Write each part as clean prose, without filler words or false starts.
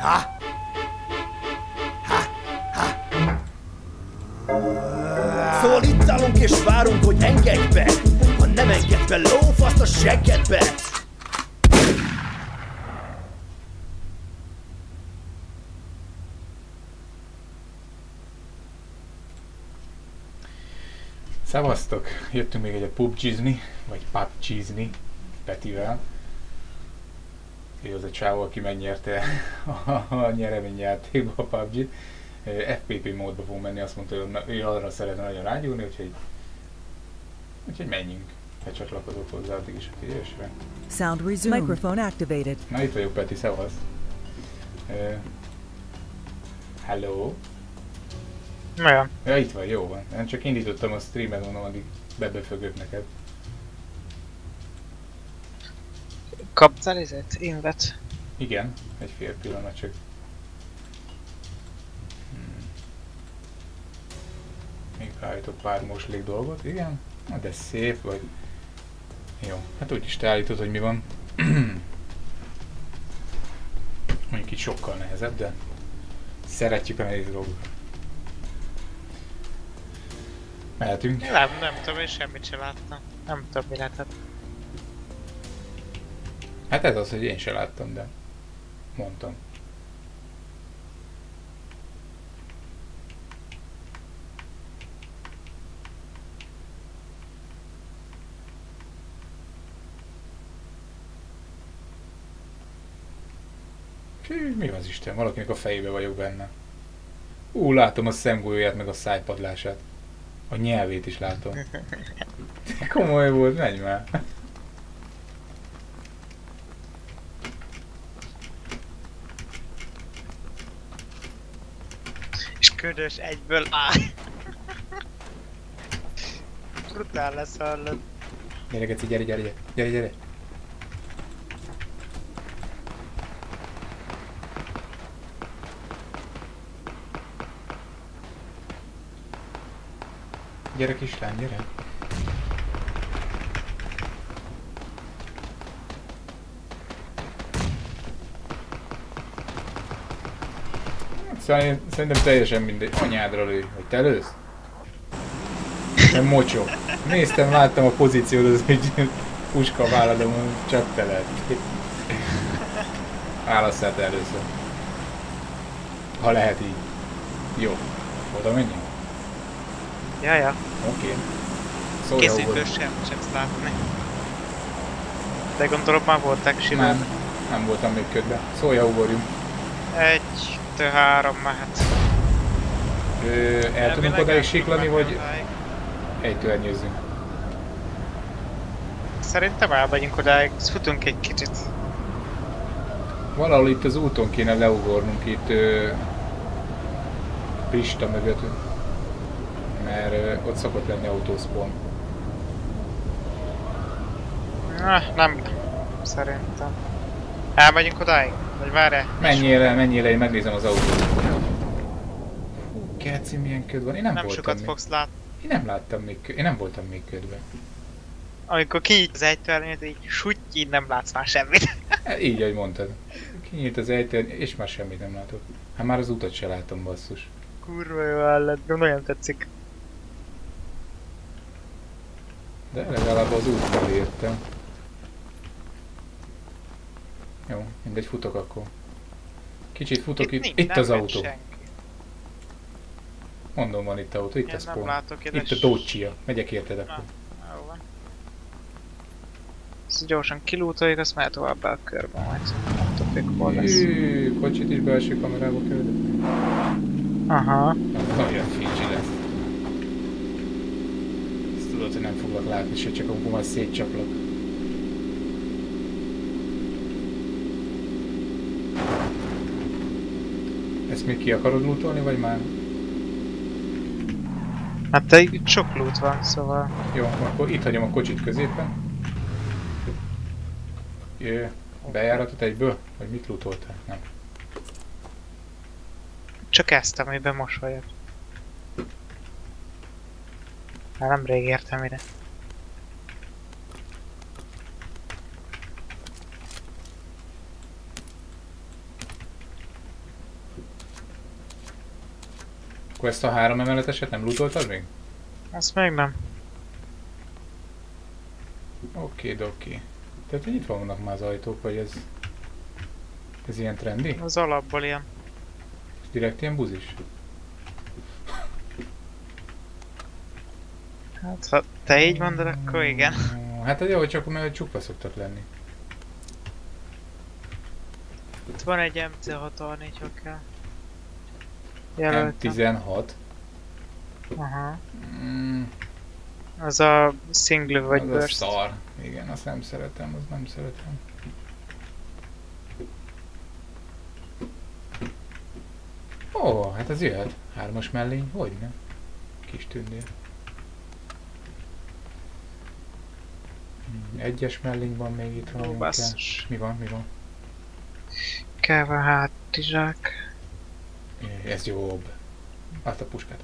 Szóval itt állunk és várunk, hogy engedj be. Ha nem engedj be, lófaszt a seggedbe. Szevasztok! Jöttünk még egyet PUBG-zni, vagy PUBG-zni Petivel. Ő az a csávó, aki megnyerte a nyereményjátékba a PUBG-t. FPP módba fogunk menni, azt mondta, hogy ő arra szeretne nagyon rágyúrni, úgyhogy menjünk. Ha csatlakozok hozzá, addig is a figyelésre. Sound resumed. Microphone activated. Na itt vagyok, Peti, szevasz! Hello? Olyan. Ja, itt van, jó van. Én csak indítottam a streamet, mondom, addig bebefögök neked. Kaptál ezért? Invet? Igen, egy fél pillanat csak. Még beállítok pár moslék dolgot, igen? Na de szép vagy. Jó, hát úgyis te állítod, hogy mi van. Mondjuk itt sokkal nehezebb, de szeretjük a nehéz dolgokat. Mehetünk? Nem tudom, én semmit sem láttam. Nem tudom, mi lehetett. Hát ez az, hogy én se láttam, de mondtam. Fű, mi az Isten? Valakinek a fejébe vagyok benne. Látom a szemgolyóját, meg a szájpadlását. A nyelvét is látom. Komoly volt, menj már! És ködös egyből állj! Brutál lesz, hallod. Gyere, Geci, gyere! Gyere kislány, gyere! Szóval szerintem teljesen mindegy. Anyádra lő. Hogy te lősz? Nem mocsok. Néztem, láttam a pozíciót, az egy puska a válladomon, csak te lehet. Válasszál te először. Ha lehet így. Jó. Oda menjünk? Jaja. Oké. Szólja Készítős sem látni. De gondolom már voltak simán. Nem voltam még ködbe. Szólja, ugorjunk. 1, 2, 3 mehet. El tudunk odáig siklani, vagy ejtőernyőzzünk? Szerintem elmegyünk odáig, futunk egy kicsit. Valahol itt az úton kéne leugornunk, itt Pista mögött, mert ott szokott lenni autószpon. Nem, szerintem. Elmegyünk odáig? Vagy várj? Menjél el, én megnézem az autót. Hú, keci, milyen köd van. Én nem voltam sokat még. fogsz látni. Én nem voltam még ködben. Amikor kinyit az ejtőernyőt, így sütty, így nem látsz már semmit. Így, ahogy mondtad. Kinyílt az ejtőernyő, és már semmit nem látok. Hát már az utat se látom, basszus. Kurva jó állat, nagyon tetszik. De legalább az útból értem. Jó, mindegy, futok akkor. Kicsit futok itt az autó. Senki. Mondom, van itt autó, itt a spawn. Itt a Dodge-ja. Megyek érted akkor. Jó van. Ezt gyorsan kilútoljuk, azt mehet tovább be a körbe majd. Nem tudjuk, hol lesz. Kocsit is belső kamerába küldött. Aha. Nagyon fincsi lesz. Ezt tudod, hogy nem foglak látni se, csak amikor majd szétcsaplak. Ezt még ki akarod lootolni, vagy már? Hát te itt sok loot van, szóval... Jó, akkor itt hagyom a kocsit középen. Bejáratot egyből? Vagy mit lootoltál? Nem. Csak ezt, amiben most vagyok. Már nemrég értem ide. Akkor ezt a 3 emeleteset nem lootoltad még? Azt még nem. Oké. Tehát itt vannak már az ajtók, vagy ez ilyen trendi? Az alapból ilyen. Direkt ilyen buzis? Hát ha te így mondod, akkor igen. Hát jó, csak mert csukva szoktak lenni. Itt van egy MC64, ha kell. Jelöltem. M16. Aha. Mm, Az a single vagy az a burst. szar. Igen, azt nem szeretem, Ó, hát az jöhet. 3-as mellény, hogyne? Kis tündér. 1-es mellény van még itt Ó, van. basszus. Mi van? Kell a hátizsák. Ez jobb. Azt a puskát.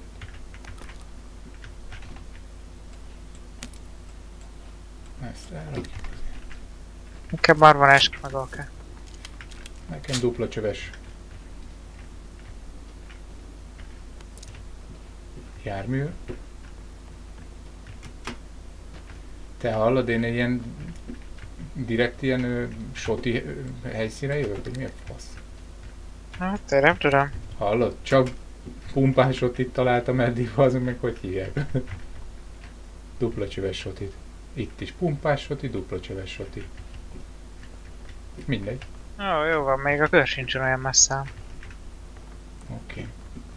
Ezt elrakjuk. Inkább már van esk meg akár. Nekem dupla csöves jármű. Te hallod, én egy ilyen direkt ilyen soti helyszínre jövök, hogy mi a fasz? Hát én nem tudom. Hallod? Csak pumpás sotit találtam eddig, azon meg hogy hívják. Dupla csöves sotit. Itt is pumpás soti, dupla csöves soti. Mindegy. Jó van, még a kör sincsen olyan messze. Oké.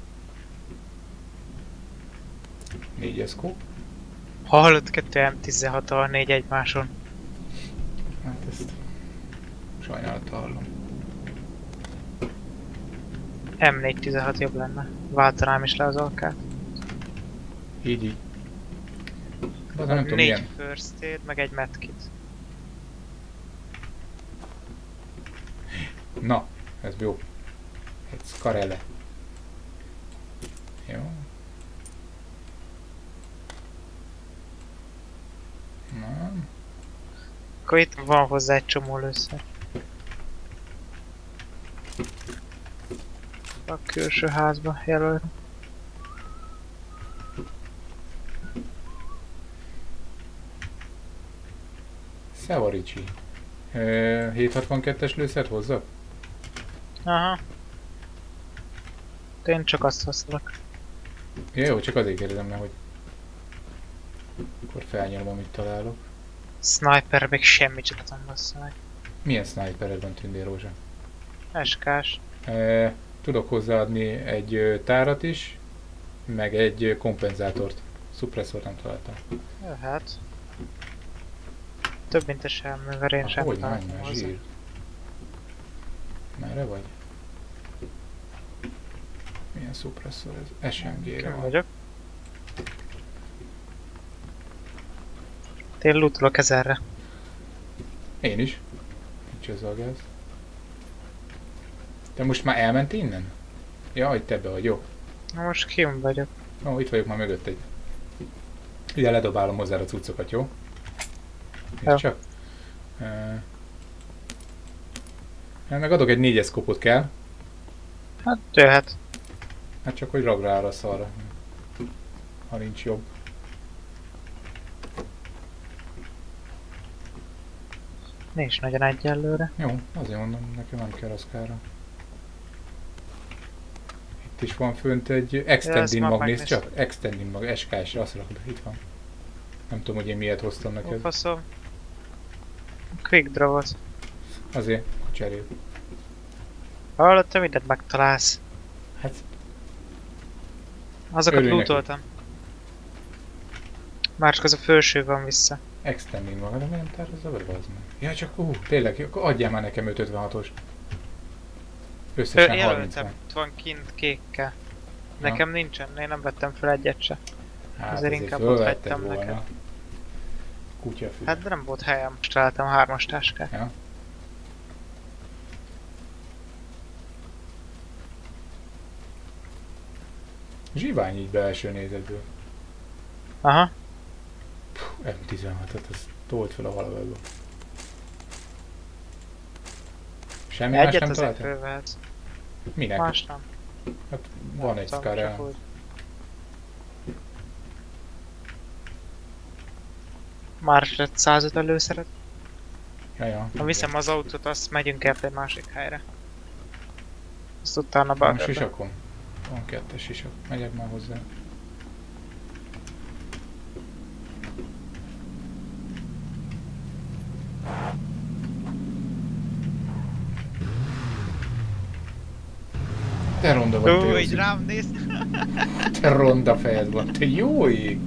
4 szkóp. Hallott 2 M16-4 egymáson. Hát ezt sajnálattal hallom. M416 jobb lenne. Váltanám is le az alkát. Így. De nem tudom 4 milyen. first aid, meg egy medkit. Na, ez jó. Egy skarele. Jó. Na. Akkor itt van hozzá egy csomó lőszer. A külső házba jelöl. Szeva Ricsi. 762-es lőszert hozzak? Aha. De én csak azt használok. Ja, jó, csak azért kérdezem, mert hogy akkor felnyelom, amit találok. Sniper még semmit sem tudom bassza meg. Milyen snipered van, Tündér Rózsa? SK-s. Tudok hozzáadni egy tárat is, meg egy kompenzátort. Suppressort nem találtam. Jöhet. Több mint a semmilyen, én sem Hogy találtam menj, már hozzá. zsír. Merre vagy? Milyen suppressor ez? SMG-re Kim van. vagyok. Én lootolok ezerre. Én is. Nincs ez a gáz. Te most már elment innen? Ja, itt ebbe vagy, jó. Na most kim vagyok. Ó, itt vagyok már mögött egy. Ide ledobálom hozzá a cuccokat, jó? Jó. Nézd csak. Meg adok egy 4-es szkopot kell. Hát jöhet. Hát csak hogy ragra áll a szarra. Ha nincs jobb. Nincs nagyon egyelőre. Jó, azért mondom, nekem nem kell az kára. Itt is van fönt egy extending már mag, nézd megnéztem. csak. Extending mag, SK-s, azt rakod, itt van. Nem tudom, hogy én miért hoztam Ó, neked. faszom. Quick draw-ot. Azért, hogy cserél. Hallott, te mindent megtalálsz. Hát, Azokat Örülj neki. lootoltam. Már csak az a felső van vissza. extending mag, de nem tározza be, az meg. Ja, csak tényleg, akkor adjál már nekem 556-os. Összesen 30 Jelöltem, van. itt van kint kékkel. Ja. Nekem nincsen, én nem vettem fel egyet se. Hát azért inkább ott fölvetted hagytam volna. neked. Kutyafű. Hát de nem volt helyem, most találtam 3-as táskát. Ja. Zsivány így belső nézetből. Aha. M16-et, az tolt fel a halagadba. Semmi más Egyet nem azért találtál? fölvehetsz. Minek? Más nem. Hát van Nem egy tudom, Scarel. csak úgy. Már lett 105 előszeret. Ja. Ha viszem az autót, azt megyünk el egy másik helyre. Azt utána Van be. sisakon? Van 2 sisak. Megyek már hozzá. Te ronda vagy, te Ó, így Józsi. rám néz. Te ronda fejed van, te jó ég!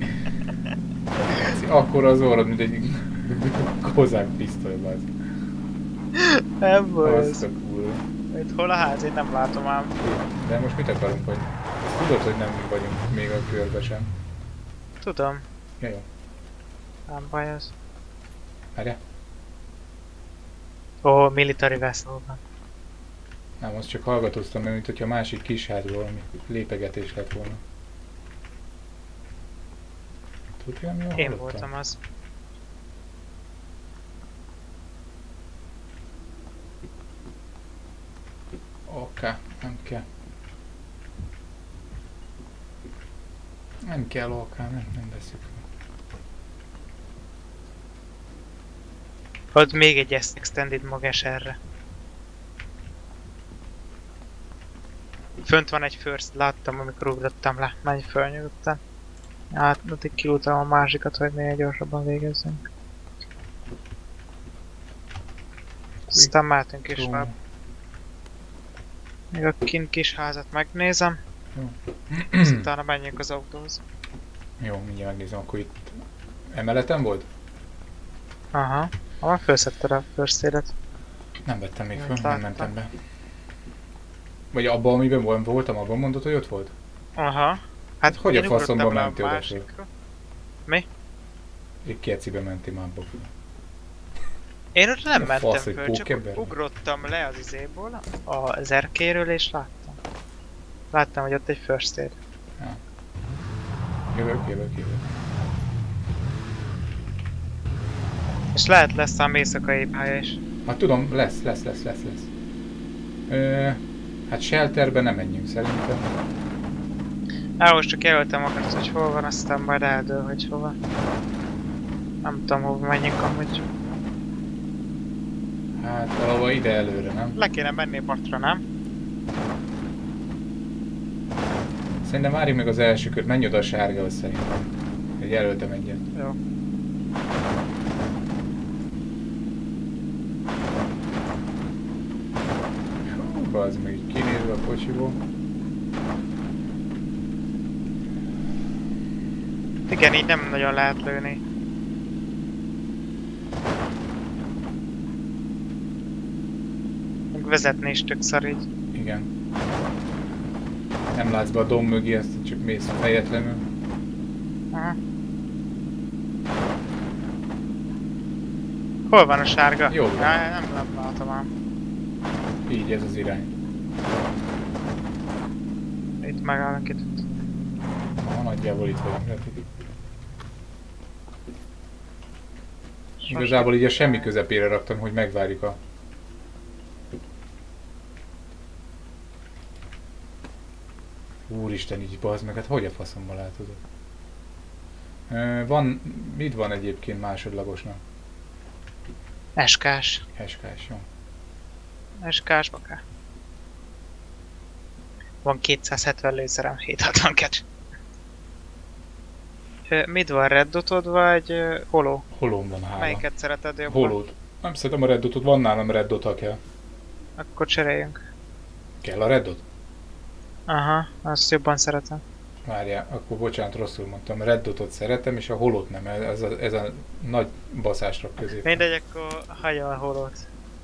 Akkor az orrod, mint egy kozák pisztoly, bázd. Nem volt. Azt a kurva. Itt hol a ház? Én nem látom ám. De most mit akarunk, hogy... Tudod, hogy nem mi vagyunk még a körbe sem. Tudom. Ja, jó. Nem baj az. Várjál. Ó, military vessel-ban. Nem, azt csak hallgatóztam, mert mint hogyha a másik kis házból valami lépegetés lett volna. Tudja, mi Én voltam az. Oké, nem kell. Nem kell oké, nem veszük. Ott még egy extended magas erre. Fönt van egy first, láttam amikor ugrottam le. Menj föl nyugodtan. Hát, addig kilútam a másikat, hogy minél gyorsabban végezzünk. Aztán mehetünk is tovább. Még a kint kis házat megnézem. Jó. Azt utána menjünk az autóhoz. Jó, mindjárt megnézem, akkor itt emeleten volt? Aha. Ha felszetted a first aid-et. Nem vettem még Jó, föl, nem láttam. mentem be. Vagy abban, amiben voltam, abban mondod, hogy ott volt? Aha. Hát Hogy a én faszomba ugrottam le mentél oda föl? másikra. Mi? Egy kecibe mentél már abba föl. Én ott nem A mentem fasz, hogy föl, csak pókember? ugrottam le az izéból, az erkéről és láttam. Láttam, hogy ott egy first aid. Jövök. És lehet lesz ám éjszakai pálya is. Hát tudom, lesz. Hát shelterbe nem menjünk szerintem. Most csak jelöltem magát, hogy hol van, aztán majd eldől, hogy hova. Nem tudom, hova menjünk amúgy. Hát valahol ide előre, nem? Le kéne menni partra, nem? Szerintem várjuk meg az első kört, menj oda a sárgához szerintem. Jelöltem egyet. Jó. Az meg így kinézve a kocsiból. Igen, így nem nagyon lehet lőni. Még vezetni is tök szar így. Igen. Nem látsz be a domb mögé, ezt csak mész fejetlenül. Aha. Hol van a sárga? Jó. Nem látom ám. Így ez az irány. Itt megállunk itt. Ha nagyjából itt vagyunk. Hát itt. Igazából így a semmi közepére raktam, hogy megvárjuk a... Úristen, így bazd meg, hát hogy a faszomba látod? Van... Mit van egyébként másodlagosnak? SK-s. SK-s, jó. SK-s baká. Van 270 lőszerem, 762. Mit van, red dotod vagy holó? Holóm van hála. Melyiket szereted jobban? Holót. Nem szeretem a red dotot, van nálam red dot, ha kell. Akkor cseréljünk. Kell a red dot? Aha, azt jobban szeretem. Várjál, akkor bocsánat, rosszul mondtam. Red dotot szeretem, és a holót nem. Ez a nagy baszásra közé. Mindegy, akkor hagyja a holót.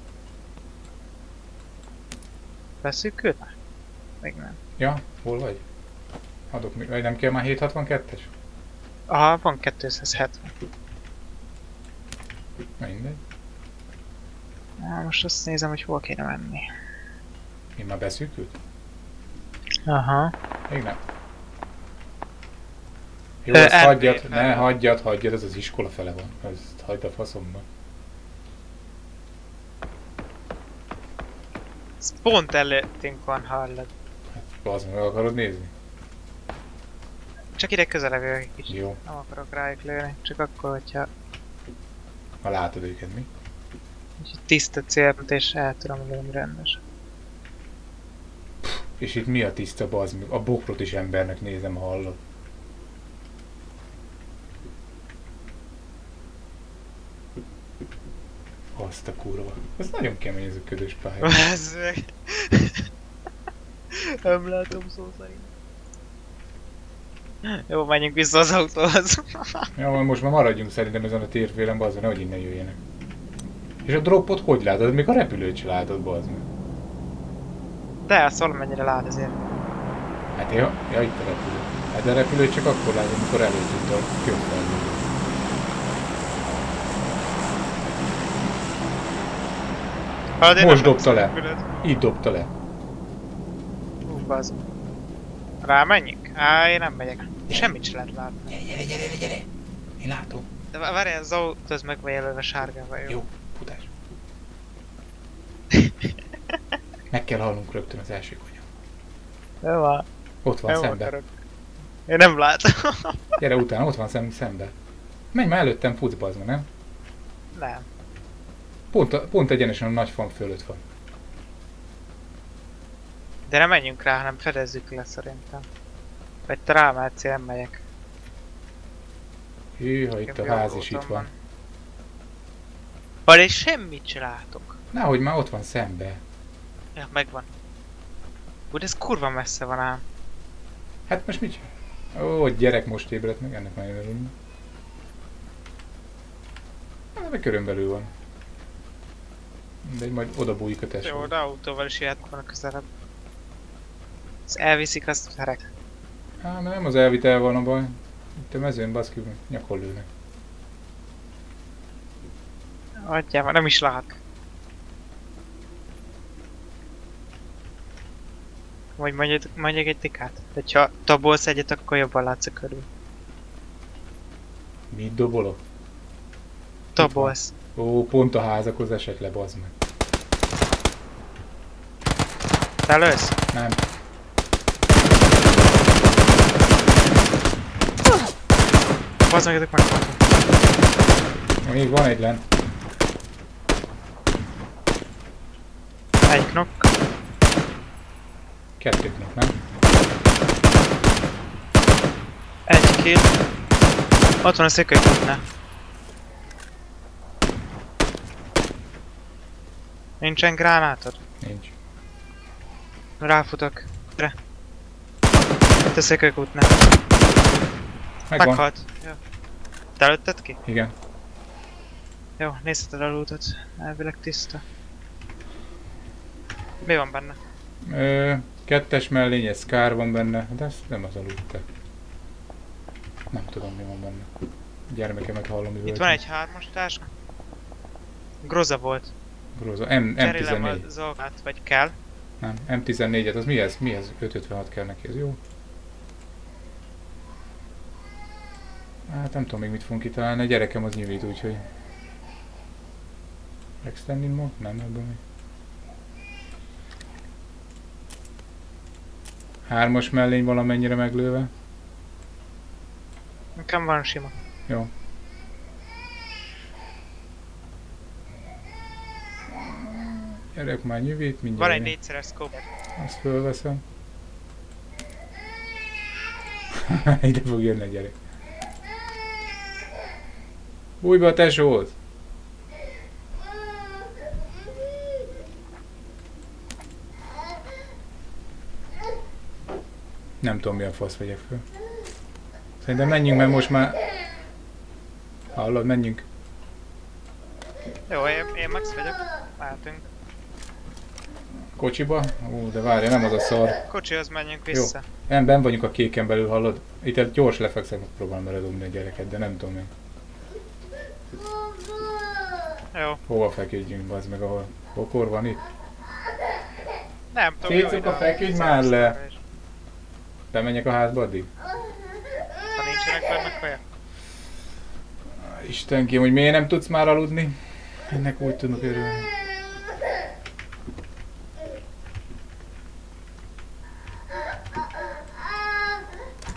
Veszük őt? Még nem. Ja, hol vagy? Adok mi? Vagy nem kell már 762-es? Aha, van 270. Mindegy. Most azt nézem, hogy hol kéne menni. Én már beszűkült? Aha. Még nem. Jó, azt NB hagyjad, fel. ne hagyjad, ez az iskola fele van. Ezt hagyd a faszomba. Ez pont előttünk van, hallod. Hát, bazd meg, akarod nézni? Csak ide közelebb jövök egy kicsit. Jó. Nem akarok rájuk lőni, csak akkor, hogyha Ha látod őket, mi? Úgyhogy tiszta célt és el tudom lőni rendes. És itt mi a tiszta bazd meg? A bokrot is embernek nézem, ha hallod. Azt a kurva. Ez nagyon kemény ez a ködös pálya. Ez meg. Nem látom szó szerint. Jó, menjünk vissza az autóhoz. Ja, most már maradjunk szerintem ezen a térfélen, bazd meg, nehogy innen jöjjenek. És a dropot hogy látod? Még a repülőt se látod, bazd meg. De azt valamennyire lát azért. Hát ja, itt a repülő. Hát a repülőt csak akkor látod, amikor előtt a könyvfelmű. Most dobta le. Itt dobta le. Bazd. Rámenjünk? Á, én nem megyek. Semmit sem lehet látni. Gyere! Én látom. De várjál, az autó az meg van jelölve sárgával, jó? Jó, futás. Meg kell hallnunk rögtön az első konyha. Jó van. Ott van Jó szembe. akarok. Én nem látom. Gyere utána, ott van szembe. Menj már előttem, futsz bazd meg, nem? Nem. Pont egyenesen a nagy fang fölött van. De nem menjünk rá, hanem fedezzük le szerintem. Vagy te rámehetsz, én nem megyek. Hűha, itt a ház is itt van. Vagy én semmit sem látok. Nahogy már ott van szembe. Ja, megvan. Úgy ez kurva messze van ám. Hát most mit csinál? Ó, gyerek most ébredt meg, ennek nagyon örülünk. Hát meg körülbelül van. De majd oda bújik a tesó. Jó, de autóval is jöhet volna közelebb. Az elviszik, azt herek. Á, nem az elvitel van a baj. Itt a mezőn baszki, nyakon lőnek. Adjál, nem is lát. Vagy mondjuk egy tikát. Hogyha tabolsz egyet, akkor jobban látsz a körül. Mit dobolok? Tabolsz. Ó, pont a házakhoz esett le, bazd meg. Te lősz? Nem. Bazd meg, ezek megfogtam. Még van egy lent. Egy knock. Kettő knock, nem? Egy kill. Ott van a szökőkútnál. Nincsen gránátod? Nincs. Ráfutok. Gyere. Itt a szökőkútnál. Megvan. Meghalt. Jó. Te lőtted ki? Igen. Jó, nézheted a lootot. Elvileg tiszta. Mi van benne? Kettes mellény, egy Scar van benne, de ez nem az a loot. Nem tudom, mi van benne. Gyermekemet hallom üvölteni. Itt van egy hármas táska. Groza volt. Groza. Cserélem a M14. Zolgát, vagy kell. Nem, M14-et, az mi ez? Mi ez? 556 kell neki, ez jó? Hát nem tudom még mit fogunk kitalálni, a gyerekem az nyűvít, úgyhogy... Extending mod? Nem, ebben mi? Hármas mellény valamennyire meglőve. Nekem van sima. Jó. Gyerek már nyűvít, mindjárt. Van egy négyszeres scope. Azt fölveszem. Ide fog jönni a gyerek. Bújj be a tesóhoz! Nem tudom mi a fasz vegyek föl. Szerintem menjünk, mert most már... Hallod, menjünk. Jó, én Max vagyok. Váltunk. Kocsiba? Ó, de várja, nem az a szar. Kocsihoz menjünk vissza. Nem, benn vagyunk a kéken belül, hallod? Itt gyors lefekszek, próbálom beledobni a gyereket, de nem tudom még. Jó. Hova feküdjünk, bazd meg, ahol pokor van itt? Nem tudom, Szétszuka, feküdj már le! Bemenjek a házba addig? Ha nincsenek benne kaja? Istenkém, hogy miért nem tudsz már aludni? Ennek úgy tudok örülni.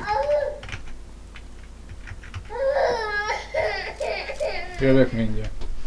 Jövök mindjárt.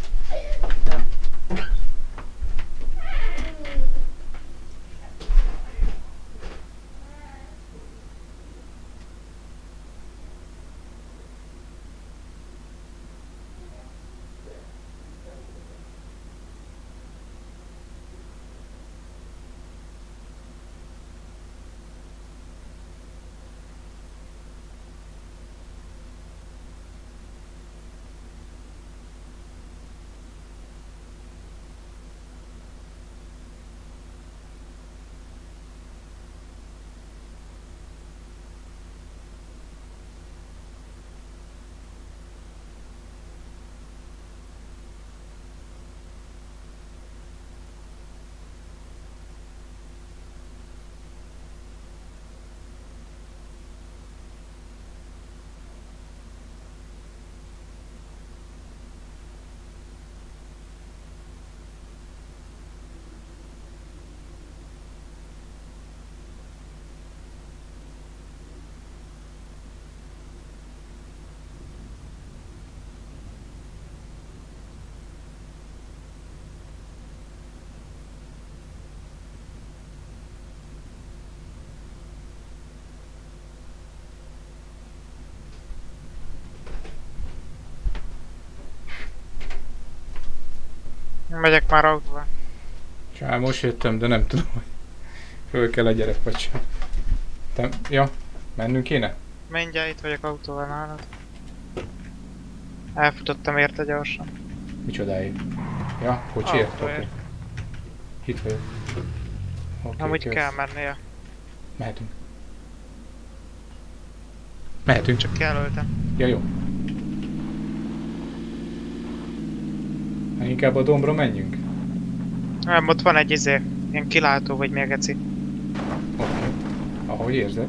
Megyek már autóval. Csá, most jöttem, de nem tudom, hogy föl kell a gyerek vagy sem. Te, ja, mennünk kéne? Mindjárt itt vagyok autóval nálad. Elfutottam érte gyorsan. Micsodáig? Ja, kocsiért? Autóért. Oké. Itt vagyok. Oké, Amúgy kösz. kell mennie. Mehetünk. Mehetünk. Csak jelöltem. Ja, jó. Hát inkább a dombra menjünk. Nem, ott van egy ilyen kilátó vagy még geci. Oké. Ahogy érzed.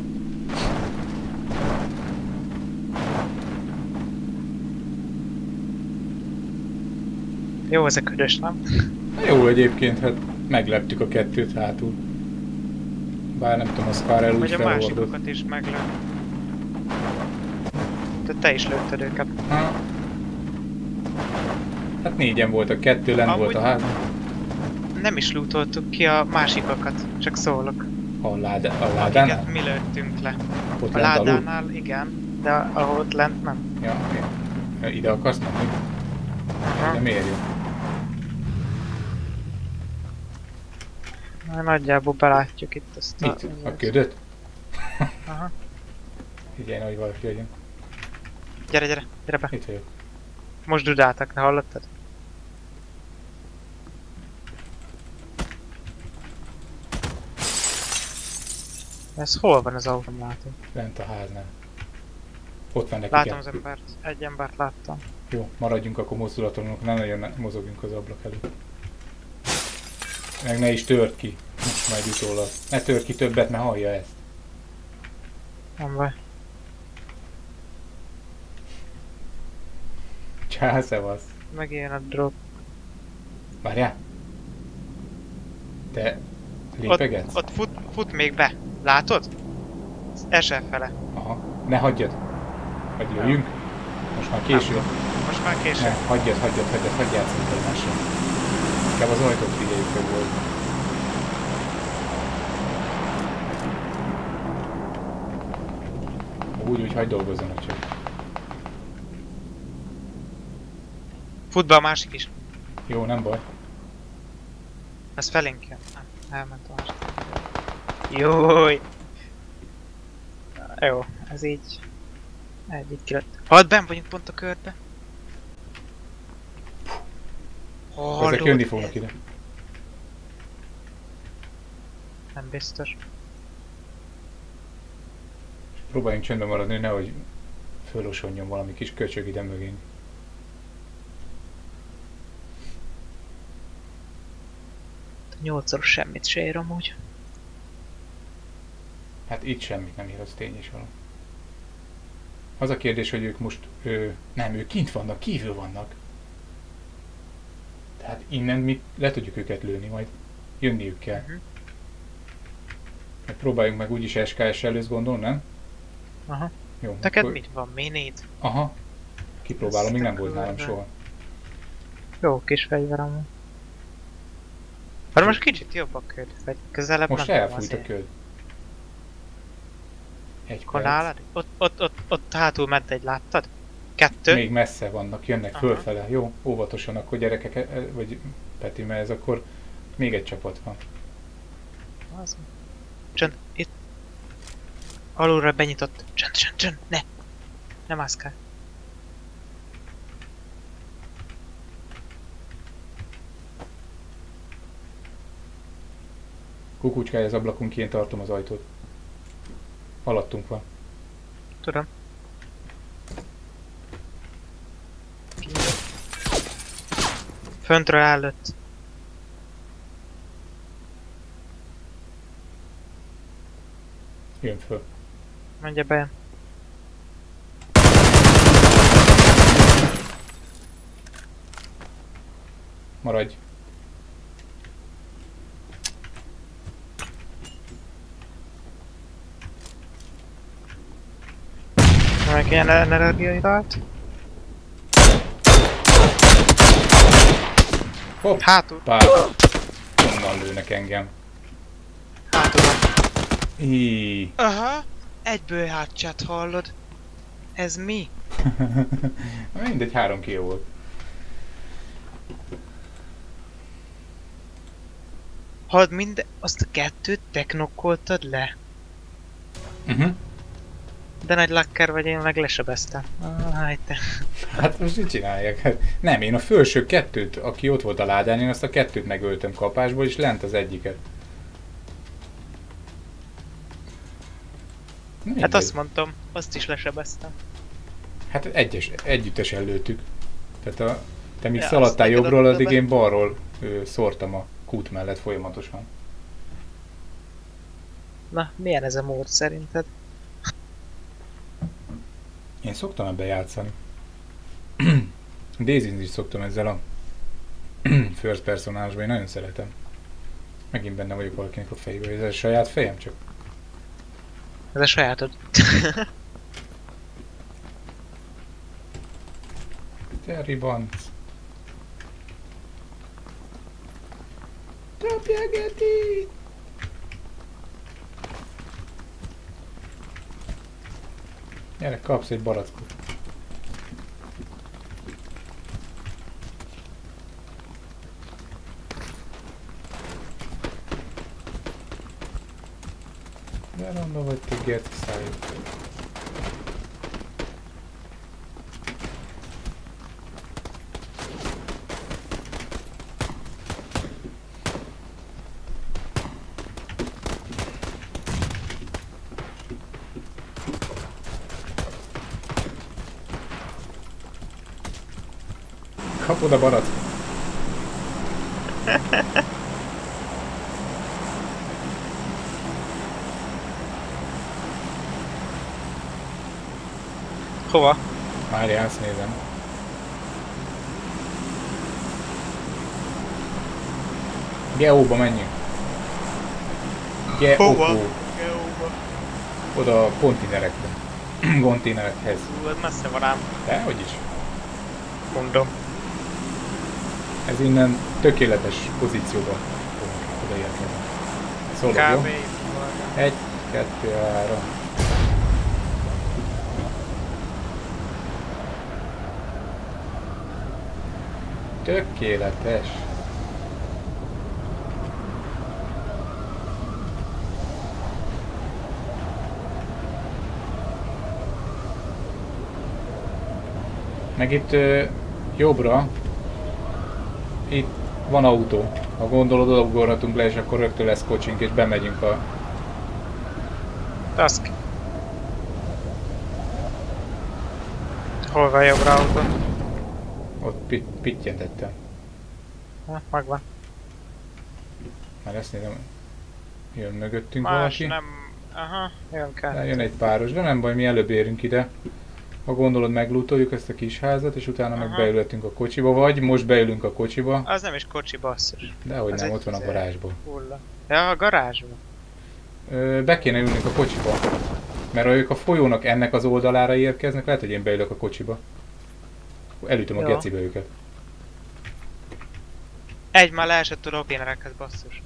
Jó, ez a ködös, nem? Na jó egyébként, hát megleptük a kettőt hátul. Bár nem tudom, a Scarrel úgy Vagy a felhordott. másikokat is meglő. Te is lőtted őket. Ha. Hát négyen voltak, kettő lent Amúgy- volt a házban. Nem is lootoltuk ki a másikokat, csak szólok. A ládánál? Akiket mi lőttünk le. Ott A lent alul? ládánál igen, de ahol ott lent nem. Ja, ja. Ide akarsz menni? De miért jó? Na, nagyjából belátjuk itt ezt a... Itt? A ködöt? Aha. Figyelj, hogy valaki legyen. Gyere, gyere, gyere be. Itt vagyok. Most dudáltak, ne hallottad? Ez hol van az automátum? Lent a háznál. Ott van neki Látom az kettő. embert. Egy embert láttam. Jó, maradjunk akkor mozdulatonok, nem nagyon mozogjunk az ablak előtt. Meg ne is tört ki. Majd utólag. Ne tört ki többet, mert hallja ezt. Nem baj. Csá, szevasz. Megijön a drop. Várjál. Te lépegetsz? Ott fut még be. Látod? Esel fele. Aha. Ne hagyjad. Vagy lőjünk. Most már késő. Most már késő. Ne, hagyj játszani egymással. Inkább az ajtót figyeljük meg volt. Úgy, hagyd dolgozzanak csak. Fut be a másik is. Jó, nem baj. Ez felénk jön. Nem, elment a másik. Jój! Jó, ez így... Egyik kilőtt. Hadd benn vagyunk pont a körbe. Ezek jönni fognak ide. Nem biztos. Próbáljunk csöndben maradni, nehogy fölosonjon valami kis köcsög ide mögénk. A 8-szoros semmit se ér amúgy. Hát itt semmit nem ír, az tény is valami. Az a kérdés, hogy ők most... nem, ők kint vannak, kívül vannak. Tehát innen mi le tudjuk őket lőni, majd jönniük kell. Meg próbáljunk meg úgyis SKS előtt gondol, nem? Aha. Jó. Neked akkor- mit van? Minid? Aha. Kipróbálom, még nem volt kurva. nálam soha. Jó kis fegyver amúgy. Hát most kicsit jobb a köd, vagy közelebb Most nem elfújt a azért. köd. Egy Akkor perc. nálad? Ott hátul ment egy, láttad? Kettő? Még messze vannak, jönnek Aha. fölfele. Jó, óvatosan akkor gyerekek, vagy Peti, mert ez akkor még egy csapat van. Az. Csönd, itt. Alulra benyitott. Csönd, csönd, csönd, ne! Nem mászkál. Kukucskája az ablakunk, én tartom az ajtót. Alattunk van. Tudom. Föntről előtt. Jön föl. Mondja be. Maradj. Meg ilyen energiaidalt. Hopp! Hátul. Pár. Onnan lőnek engem. Hátul van. Íííí. Aha. Egyből hátcsát hallod. Ez mi? Mindegy, 3 kill volt. Hadd azt a kettőt te knokkoltad le? De nagy lakker vagy, én meg lesebeztem. Te. Hát most mit csinálják? Hát nem, én a felső kettőt, aki ott volt a ládán, én azt a kettőt megöltem kapásból, és lent az egyiket. Hát azt mondtam, azt is lesebeztem. Hát együttesen lőttük. Tehát te míg szaladtál jobbról, addig én balról szórtam a kút mellett folyamatosan. Na, milyen ez a mód szerinted? Én szoktam ebbe játszani. Daisy-n is szoktam ezzel a first personásban, én nagyon szeretem. Megint benne vagyok valakinek a fejében, ez a saját fejem csak. Ez a sajátod. Te ribanc. Csapja, Geti! Gyere, kapsz egy barackot. De ronda vagy te, Geti szájú. Kapod a barackot. Hova? Várjál, azt nézem. Geóba menjünk. Hova? Geóba. Oda a konténerekbe. Konténerekhez. Ez messze van ám. Dehogy is. Mondom. Ez innen tökéletes pozícióban fogunk odaérkezni. Szólok, jó? Kb. 1, 2, 3. Tökéletes. Meg itt jobbra, itt van autó. Ha gondolod, odaugorhatunk le, és akkor rögtön lesz kocsink, és bemegyünk a... Task. Hol van jobbra autó? Ott pittyentettem. Ha, megvan. Már ezt nézem, jön mögöttünk Más valaki. nem... Aha, jön kell. Jön egy páros, de nem baj, mi előbb érünk ide. Ha gondolod, meglootoljuk ezt a kis házat, és utána meg beülhetünk a kocsiba, vagy most beülünk a kocsiba. Az nem is kocsi, basszus. Dehogy az nem, ott van a garázsban. Hulla. Ja, a garázsban. Be kéne ülnünk a kocsiba. Mert ha ők a folyónak ennek az oldalára érkeznek, lehet, hogy én beülök a kocsiba. Elütöm a gecibe őket. Egy már leesett a ropinerekhez, basszus.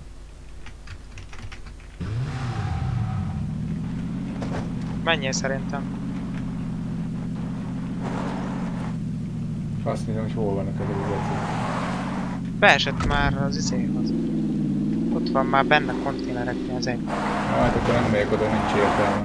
Menjél szerintem. Azt nézem, hogy hol vannak ezek a gecik. Beesett már az izéhoz. Ott van már benne konténereknél az egy. Hát akkor nem megyek oda, nincs értelme.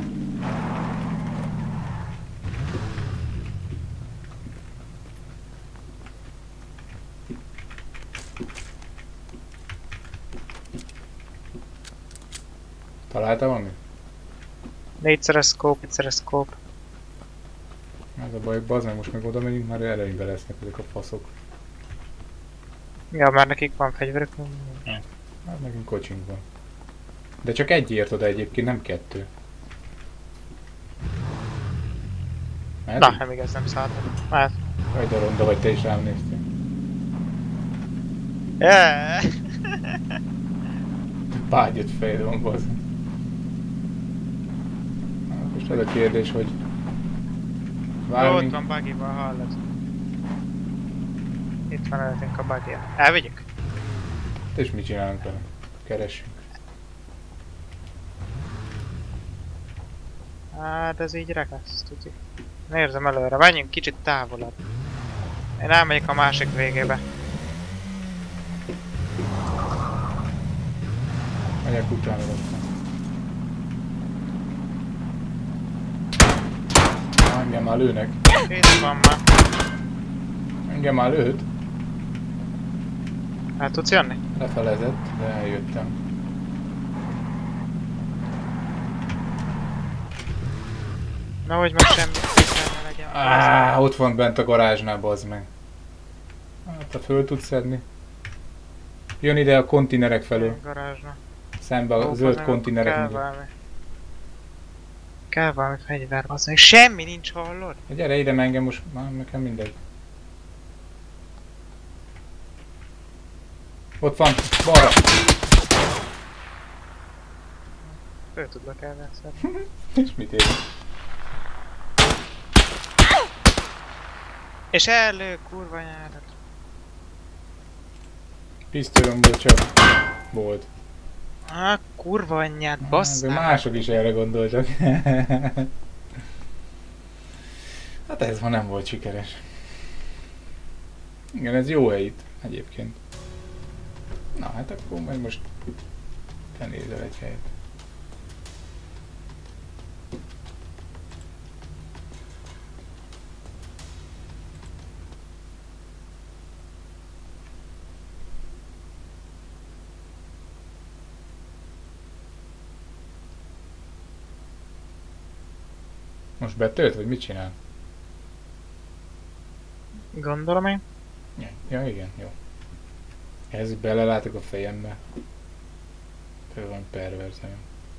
Találtál valamit? 4-szeres scope, 5-szeres scope. Ez a baj, bazd meg, most meg oda megyünk, már előnyben lesznek ezek a faszok. Ja, már nekik van fegyverük. Hát nekünk kocsink van. De csak egy ért oda egyébként, nem kettő. Na, nem igaz, nem szálltam. Hát. Vagy de ronda vagy, te is rám néztél. Bágyott fejed van, bazd. Most az a kérdés, hogy... Jó, ott van buggy-ban, hallod. Itt van előttünk a buggy-ja. Elvigyük? És mit csinálunk vele? Keressünk. Hát ez így rekesz, tudjuk. Nérzem előre, menjünk kicsit távolabb. Én elmegyek a másik végébe. Megyek utána rögtön. Engem már lőnek. Itt van már. Engem már lőtt. El tudsz jönni? Lefelezett, de eljöttem. Na, hogy meg semmi ne legyen. Ott van bent a garázsnál, bazd meg. Hát, ha föl tudsz szedni. Jön ide a kontinerek felől. Garázsna. Szembe a zöld kontinerek. Kell valami fegyver, az meg semmi nincs, hallod? Gyere ide, mert engem most már nekem mindegy. Ott van, balra! Föl tudlak elveszed. És mit ér? És ellő, kurva nyárat. Pisztolyomból csak volt. Kurva anyját, De basszál. mások is erre gondoltak. Hát ez ma nem volt sikeres. Igen, ez jó hely itt egyébként. Na hát akkor majd most te nézel egy helyet. Most betölt, vagy mit csinál? Gondolom én. Ja, igen, jó. Ez belelátok a fejembe. Ő van perverzem.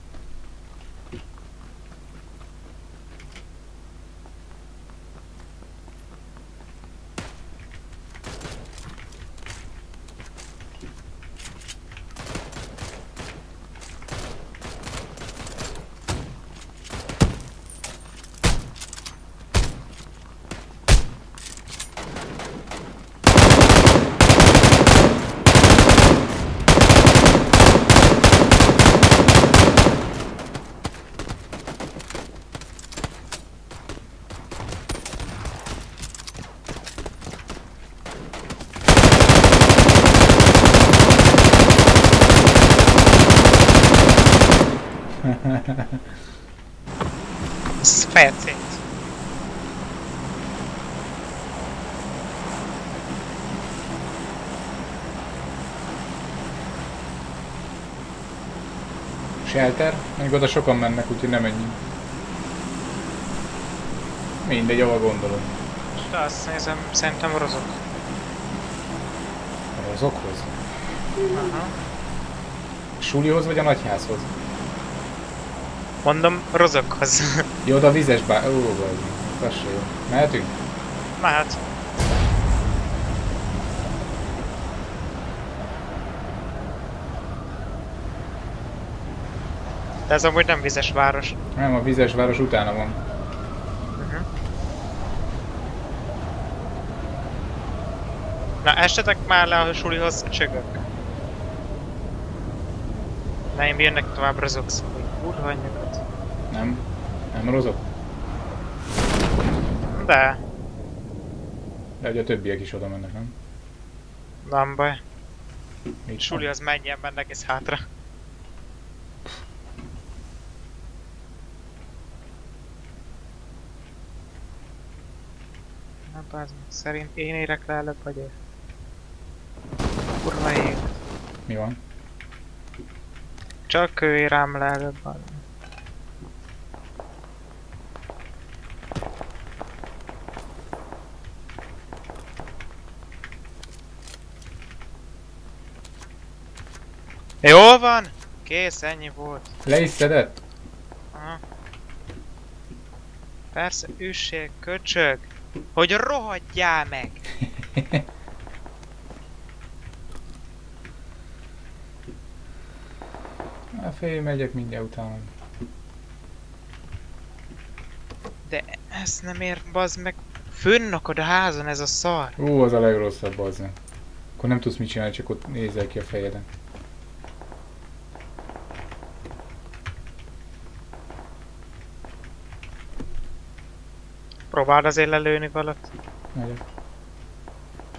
Ez fecét. Shelter? Még oda sokan mennek, úgyhogy nem menjünk. Mindegy, ahol gondolod. És azt nézem, szerintem rozok. Azokhoz? Aha. Sulihoz vagy a nagyházhoz? Mondom, rozokhoz. Jó, oda a vizes bár... Ó, vagy. Az se jó. Mehetünk? Mehet. De ez amúgy nem vizes város. Nem, a vizes város utána van. Na, essetek már le a sulihoz, csögök. Ne, én jönnek tovább rozok, szóval kurva anyjukat. Nem? Nem rozok? De, De ugye a többiek is oda mennek, nem? nem baj. Mit Suli az menjen benne egész hátra. Na, bazd meg, szerint én érek le előbb, vagy ő? Kurva ég. Mi van? Csak ő ér rám le előbb, bazd meg. Jól van! Kész, ennyi volt. Le is szedett? Aha. Persze, üssél, köcsög! Hogy rohadjál meg! A fél megyek mindjárt utána. De ezt nem ér, bazd meg. Fönnakad a házon ez a szar. Az a legrosszabb az. Akkor nem tudsz mit csinálni, csak ott nézel ki a fejeden. Próbáld azért lelőni valat. Megyek.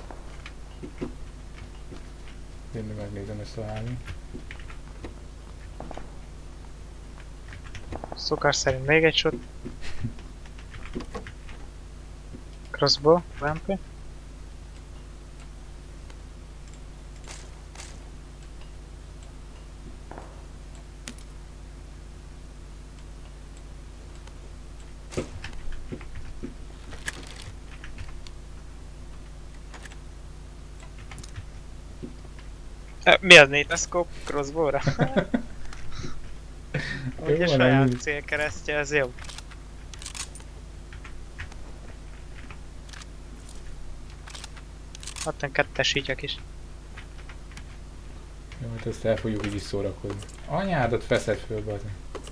Én megnézem ezt a házat. Szokás szerint még egy shot. Crossbow, rampé. Mi az nétaszkóp crossbow-ra? Ugye saját célkeresztje, ez jó. Ottan kettesítjek is. Jó, hát ezt el fogjuk így is szórakozni. Anyádat feszed föl, bazen.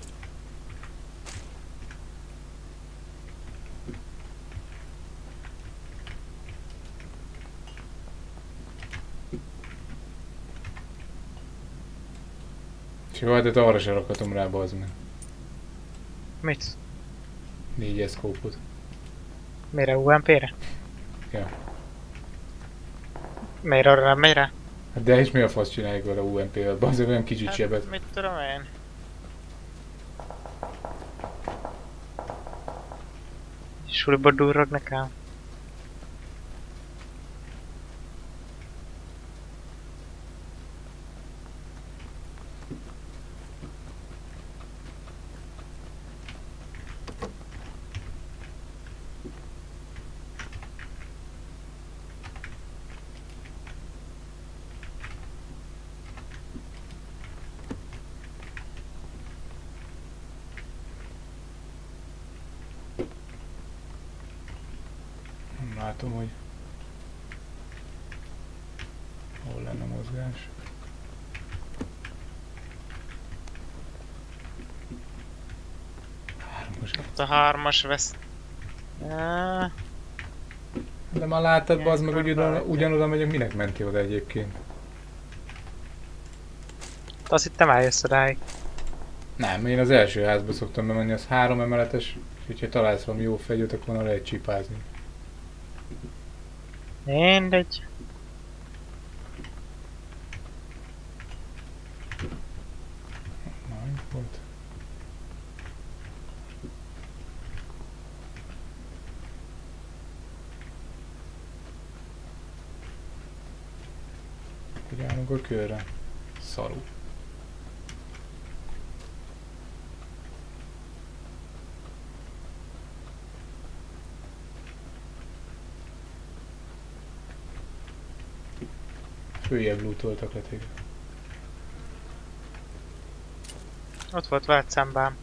És jó, hát arra se rakatom rá, bazd meg. Mit? 4 szkópot. Mire? UMP-re? Ja. Miért arra nem megy rá? Hát de és mi a fasz csináljuk vele UMP-vel? Bazd meg olyan kicsit sebet. Hát, mit tudom én? Suliba durrag nekem. Látom, hogy hol lenne mozgás. Hármas. Ott a 3-as vesz... De már láttad, bazd meg, hogy Ilyenkor ugyanoda megyek, minek menti oda egyébként? Azt hittem eljössz odáig. Nem, én az első házba szoktam bemenni, az 3 emeletes, és ha találsz valami jó fegyőt, akkor lehet csipázni. Mindegy. Na, itt volt. Hogy állunk a körre? Szarú. Följebb lootoltak le téged. Ott volt veled szemben.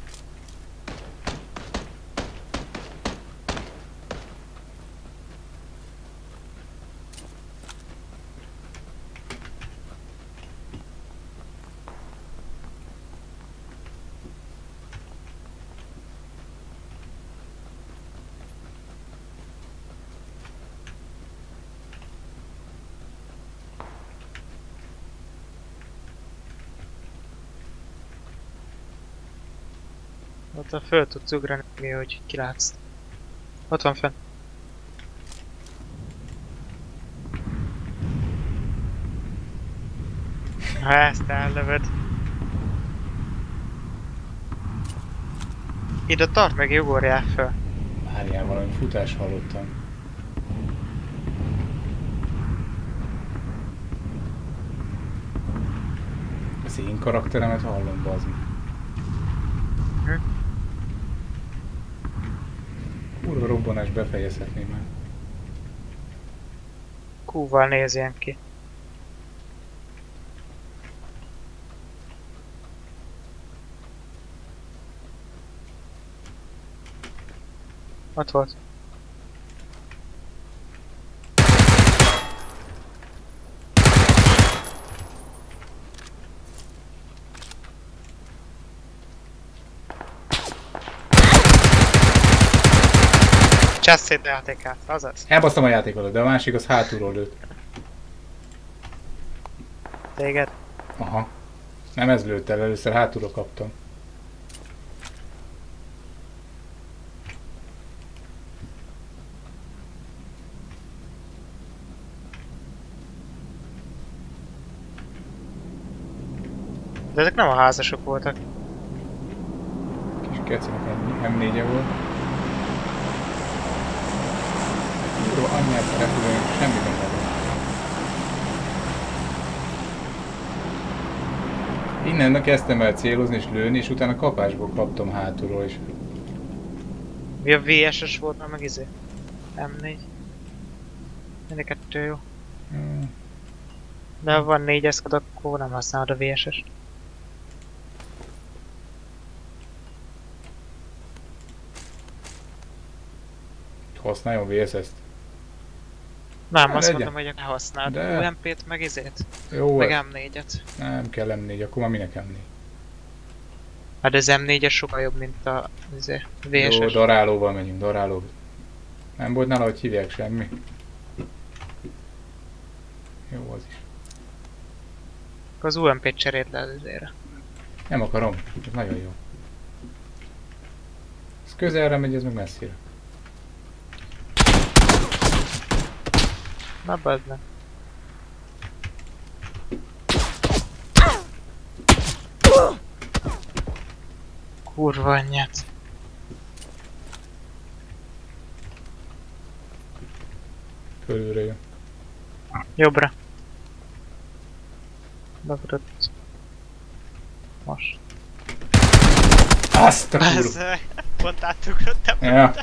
Ott föl tudsz ugrani, hogy kilátsz. Ott van fenn. Ha ezt ellövöd. Ide tart meg, ugorjál föl. Várjál, valami futás hallottam. Az én karakteremet hallom, bazd meg. Kurva robbanás befejezhetném már. Q-val nézjen ki. Ott volt. Cseszszét a játékát, azaz. Elbasztam a játékodat, de a másik az hátulról lőtt. Téged? Aha. Nem ez lőtt el, először hátulról kaptam. De ezek nem a házasok voltak. Kis Gecinek M4-e volt. Jó, anyját repülően semmi benne van. Innen kezdtem el célozni és lőni, és utána kapásból kaptam hátulról is. Mi a VS-es volt már meg izé? M4. Mind kettő jó. De ha van 4 eszköd, akkor nem használod a VS-est. Használjon VSS-t. Nem, Hát azt legyen. mondom, hogy ne használd. De. UMP-t meg izét. Jó, Meg ez- M4-et. nem kell M4, akkor már minek M4? Hát az M4-es sokkal jobb, mint a izé, Jó, VS-es. darálóval megyünk, daráló. Nem volt nála, hogy hívják semmi. Jó, az is. Akkor az UMP-t cseréld le az izére. Nem akarom, ez nagyon jó. Ez közelre megy, ez meg messzire. Na bazd meg. Kurva anyját. Körülre jön. Jobbra. Beugrott. Most. Azt a kurva! Persze, pont átugrottam. Ja.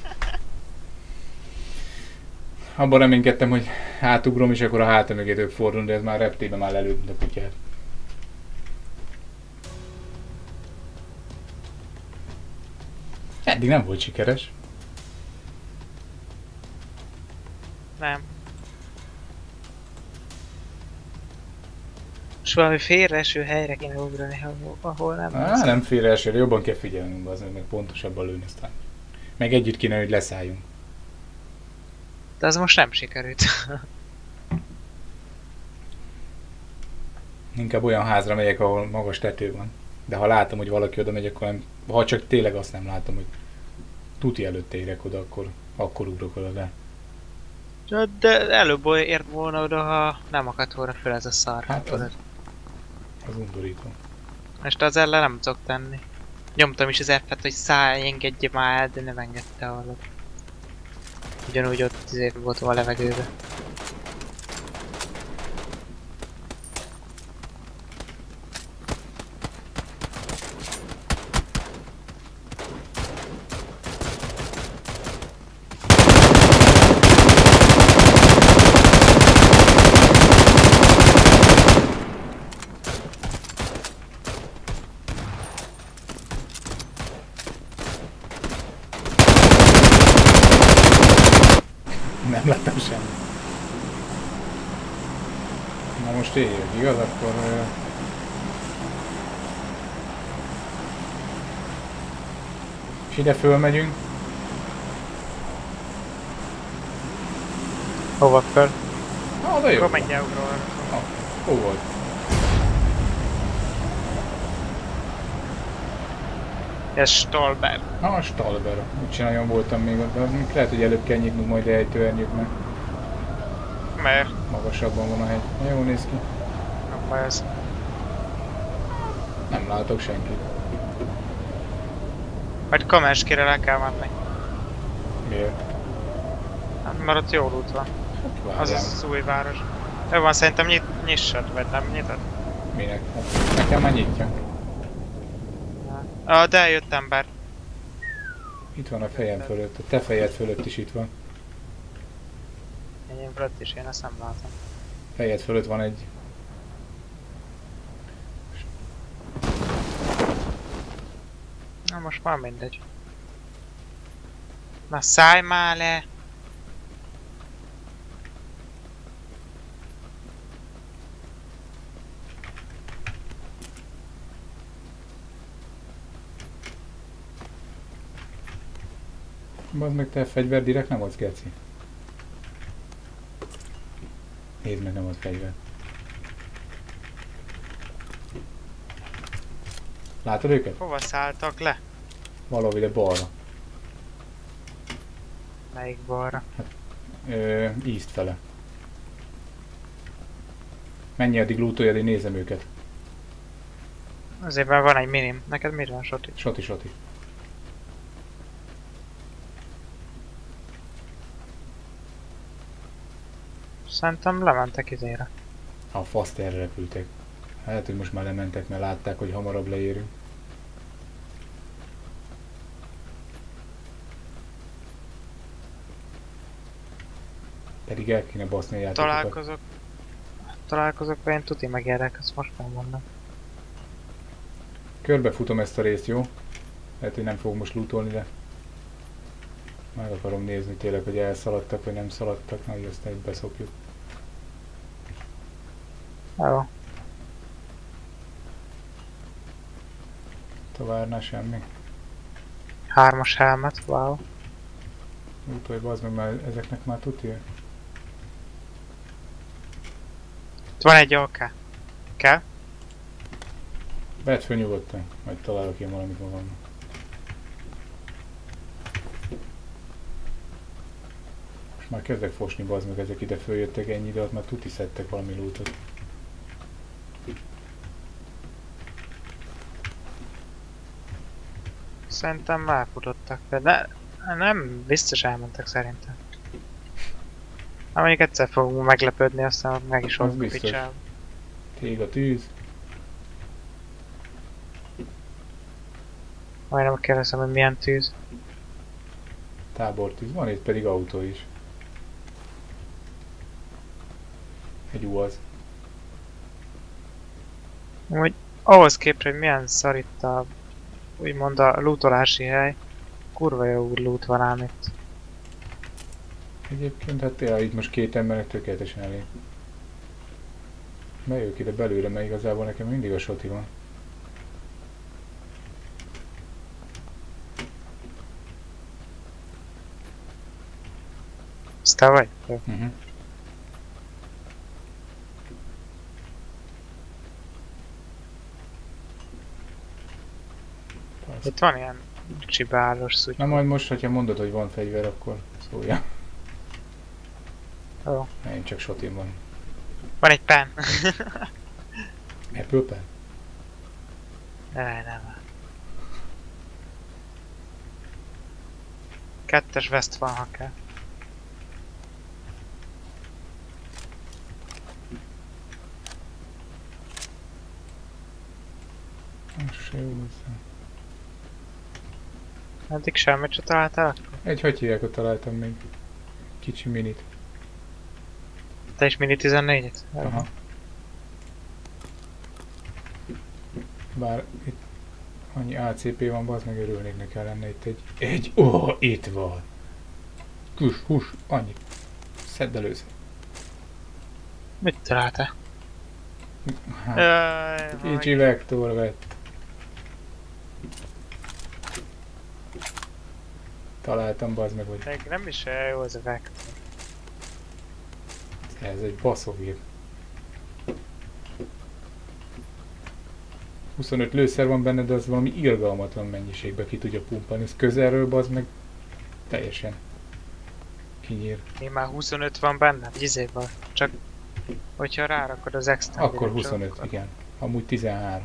Abban reménykedtem, hogy átugrom, és akkor a háta mögé tudok fordulni, de ez már reptében már lelőtt a kutyát. Eddig nem volt sikeres. Nem. És valami félreeső helyre kéne ugrani, ahol nem. Á, nem félre esőre, jobban kell figyelnünk, az meg pontosabban lőni aztán. Meg együtt kéne, hogy leszálljunk. De az most nem sikerült. Inkább olyan házra megyek, ahol magas tető van. De ha látom, hogy valaki oda megy, akkor nem... Ha csak tényleg azt nem látom, hogy tuti előtte érek oda, akkor ugrok oda le. De előbb ért volna oda, ha nem akadt volna fel ez a szar. Hát az- tudod. Az undorító. Most az ellen nem tudok tenni. Nyomtam is az F-et, hogy szállj, engedje már el, de nem engedte alatt. Ugyanúgy ott azért voltam a levegőbe. Nem láttam semmit. Na most éljük, igaz? Akkor... És ide fölmegyünk. Hova föl? Ah, de jó. Akkor menj el ugróra. Hol volt? Ez Stolberg. Ah, Stalber. Úgyse nagyon voltam még ott, de lehet, hogy előbb kell nyitnunk majd ejtőernyőt, mert Mert magasabban van a hegy. Jó néz ki. nem baj ez. Nem látok senkit. Vagy Kamerskére le kell menni. Miért? Hát, mert ott jó út van. Az Várjál. az új város. Jó van, szerintem nyissad, vagy nem nyitod? Minek? Hát, nekem már nyitja. Ah, de eljött ember. Itt van a fejem fölött. A te fejed fölött is itt van. Enyém fölött is, én ezt nem látom. Fejed fölött van egy... Na most már mindegy. Na szállj már le! Bazd meg, te fegyver direkt nem adsz, geci. Nézd meg, nem ad fegyver. Látod őket? Hova szálltak le? Valahol ide balra. Melyik balra? East fele. Mennyi addig lootoljad, én nézem őket. Azért már van egy minim. Neked mit van, Soti? Soti. Szerintem lementek izére. A faszt erre repültek. Hát, hogy most már lementek, mert látták, hogy hamarabb leérünk. Pedig el kéne baszni a játékokat. Találkozok, vagy én tuti megérek, ezt most nem mondom. Körbefutom ezt a részt, jó? Lehet, hogy nem fogok most lootolni, de meg akarom nézni tényleg, hogy elszaladtak, vagy nem szaladtak, na így aztán itt beszopjuk. Jó. Továbbnál semmi. 3-as helmet, wow. Lootolj, bazd meg, mert ezeknek már tudja. Itt van egy AK. Kell? Vedd föl nyugodtan, majd találok én valamit magamnak. Most már kezdek fosni, bazd meg, ezek ide följöttek ennyi ide, ott már tuti szedtek valami lootot. Szerintem elfutottak, de nem biztos elmentek szerintem. Hát mondjuk egyszer fogunk meglepődni, aztán meg is Az oldjuk biztos. picsába. Ég a tűz. Majdnem kérdezem, hogy milyen tűz. Tábortűz. Van itt pedig autó is. Egy UAZ. Úgy ahhoz képest, hogy milyen szar itt a úgymond a lootolási hely. Kurva jó loot van ám itt. Egyébként hát tényleg itt most két embernek tökéletesen elég. Bejövök ide belőle, mert igazából nekem mindig a soti van. Ez te vagy? Jó. Itt van ilyen csibálós szuty. Na majd most, hogyha mondod, hogy van fegyver, akkor szólja. Jó. Mert én csak sotim van. Van egy pen. Apple Pen? Nem. 2-es vest van, ha kell. Az se jó hozzá. Eddig semmit se találtál? Egy hagyhívjákat találtam még. Kicsi minit. Te is mini 14-et? Aha. Bár itt annyi ACP van, bazd meg, örülnék, ne kell lenne itt egy... itt van! Hús, annyi. Szedd először. Mit találtál? Hát, kicsi vektor vett. Találtam, bazd meg, hogy Még nem is olyan jó az a vektor. ez egy baszógép. 25 lőszer van benne, de az valami irgalmatlan mennyiségbe ki tudja pumpálni. Ez közelről, bazd meg, teljesen kinyír. Én már 25 van benne, izéből. Csak hogyha rárakod az extended. Akkor 25, igen. Amúgy 13.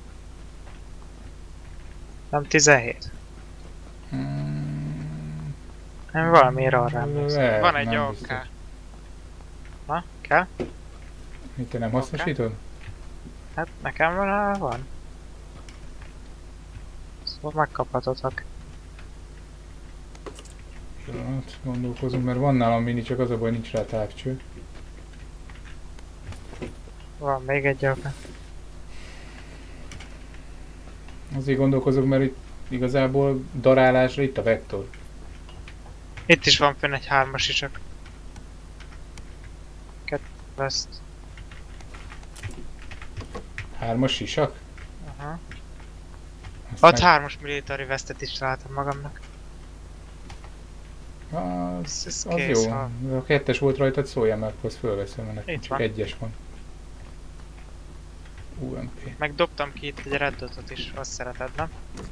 Nem 17. Nem valamiért arra emlékszem. Lehet, Van egy nem AK. biztos. Na, kell? Mit, te nem hasznosítod? Hát nekem van. Szóval megkaphatodok. Hát, gondolkozunk, mert van nálam mini, csak az a baj, nincs rá távcső. Van még egy AK. Azért gondolkozok, mert itt igazából darálásra itt a vektor. Itt is van fönn egy 3-as is csak. West. 3-as sisak? Aha. Aztán- Ott 3-as military vestet is találtam magamnak. Az, Ez az kész jó. van. A 2-es volt rajtad, szóljál meg, akkor azt fölveszem, mert nekem Itt csak van. 1-es van. UMP. Meg dobtam ki itt egy red dotot is, azt szereted, nem?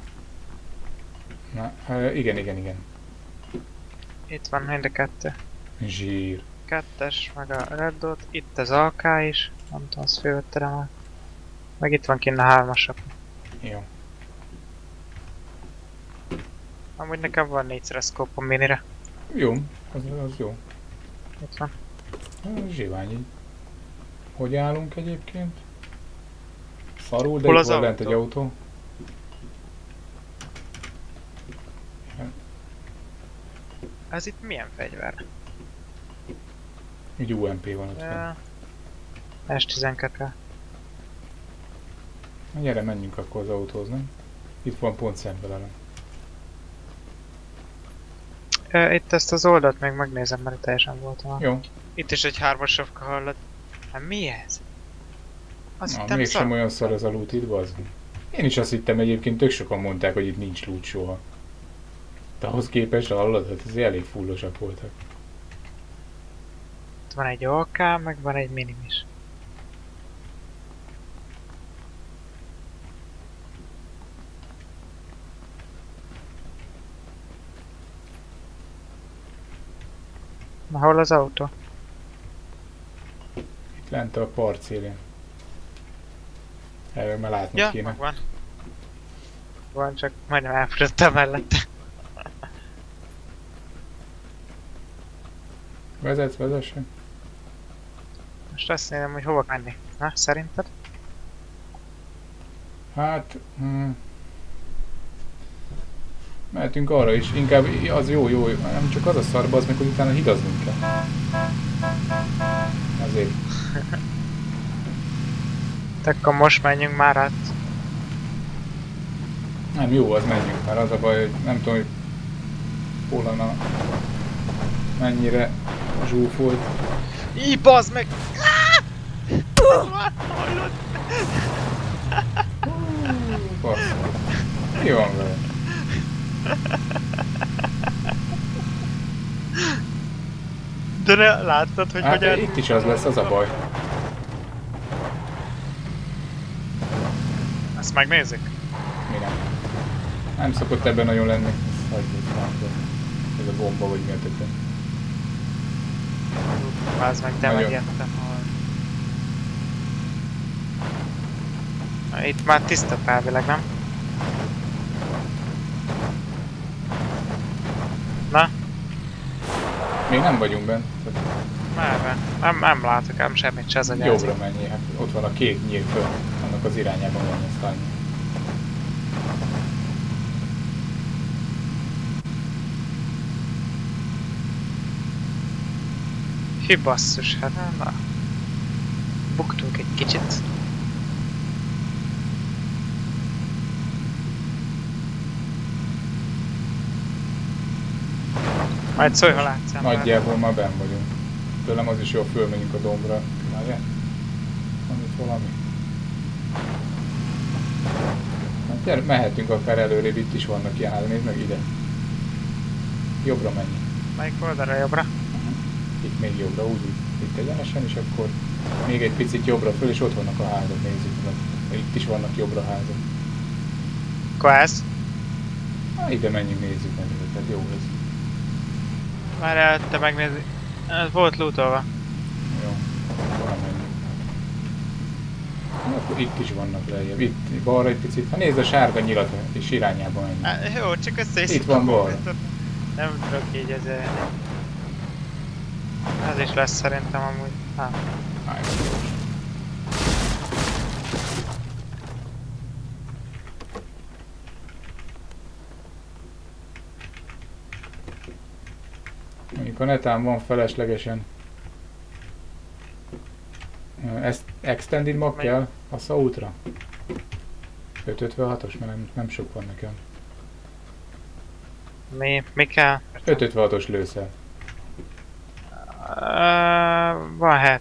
Na, igen. Itt van mind a kettő. Zsír. 2-es, meg a red dot, itt az AK is, nem tudom, azt fölvettem el. Meg itt van kinn a 3-asok. Jó. Amúgy nekem van 4-szeres scope-om minire. Jó, az jó. Itt van. Zsiványi. Hogy állunk egyébként? Szarul, de Hol itt az van lent egy autó? autó. Ez itt milyen fegyver? Egy UMP van ott. S12. Na gyere, menjünk akkor az autóhoz, nem? Itt van pont szemben velem. Itt ezt az oldalt még megnézem, mert itt teljesen voltam. Jó. Itt is egy 3-as sapka hallott. Hát mi ez? Azt Na, hittem mégsem szar. olyan szar ez a loot itt, bazd. Én is azt hittem, egyébként tök sokan mondták, hogy itt nincs loot soha. De ahhoz képest hallod, hát ez elég fullosak voltak. Itt van egy OK, meg van egy minim is. Na hol az autó? Itt lent a part szélén. Erről már látni Ja, kéne. megvan. Van, csak majdnem elfutottam mellette. Vezetsz, vezessen. Most azt nézem, hogy hova menni. Na, szerinted? Hát... mehetünk arra is, inkább az jó, nem csak az a szarba, az meg, hogy utána hidaznunk kell. Azért. De akkor most menjünk már át. Nem jó, az menjünk, mert az a baj, hogy nem tudom, hogy Polana mennyire zsúfolt. Így bazd meg! Hallod? Basz. Mi van vele? De ne láttad, hogy Hát hogyan... itt is az lesz, az a baj. Ezt megnézzük. Mi nem? Nem szokott ebben nagyon lenni. Hagyjuk, nem tudom. Ez a bomba, vagy mi a többen. Bazd meg, de Nagyon. megértem, hol. Na, itt már tiszta felvileg, nem? Na, Még nem vagyunk benne. merre? Nem látok ám semmit, se az a gyázik. Jobbra menjél, hát ott van a két nyílt föl, annak az irányában van ezt állni. Hű basszus, hát na. Buktunk egy kicsit. Majd szólj, ha látszál. Nagyjából már benn vagyunk. Tőlem az is jó, fölmegyünk a dombra. Várjál. Van itt valami? Hát gyere, mehetünk akár előrébb, itt is vannak ilyen házak, nézd meg ide. Jobbra menj. Melyik oldalra jobbra? Itt még jobbra, úgy itt egyenesen, és akkor még egy picit jobbra föl, és ott vannak a házak, nézzük meg. Itt is vannak jobbra házak. Akkor ez? Hát ide menjünk, nézzük meg, tehát jó ez. Már előtte megnézni. Ez volt lootolva. Jó, akkor nem menjünk. Na, akkor itt is vannak lejjebb, itt balra egy picit. Ha nézd a sárga nyilat, és irányába menjünk. Jó, csak össze is Itt van balra. Nem tudok így ezzel. Ez is lesz szerintem amúgy. Hát. Mondjuk a netán van feleslegesen. Ezt Extended mag kell a Sautra? 556-os, mert nem sok van nekem. Mi kell? 556-os lőszer. Van hát.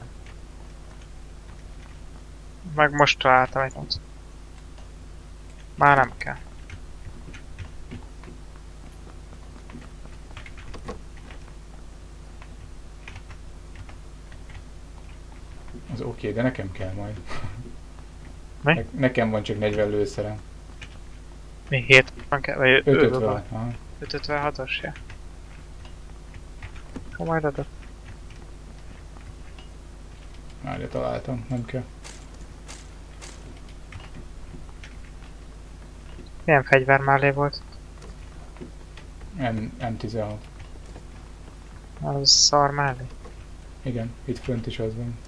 Meg most találtam egyet. Már nem kell. Az oké, de nekem kell majd. Mi? Nekem van csak 40 lőszerem. Mi 7 van kell? Vagy 556. Aha. 556-os, ja. Ha majd adok. Várja, találtam, nem kell. Milyen fegyver mellé volt? M16. Az szar mellé. Igen, itt fönt is az van.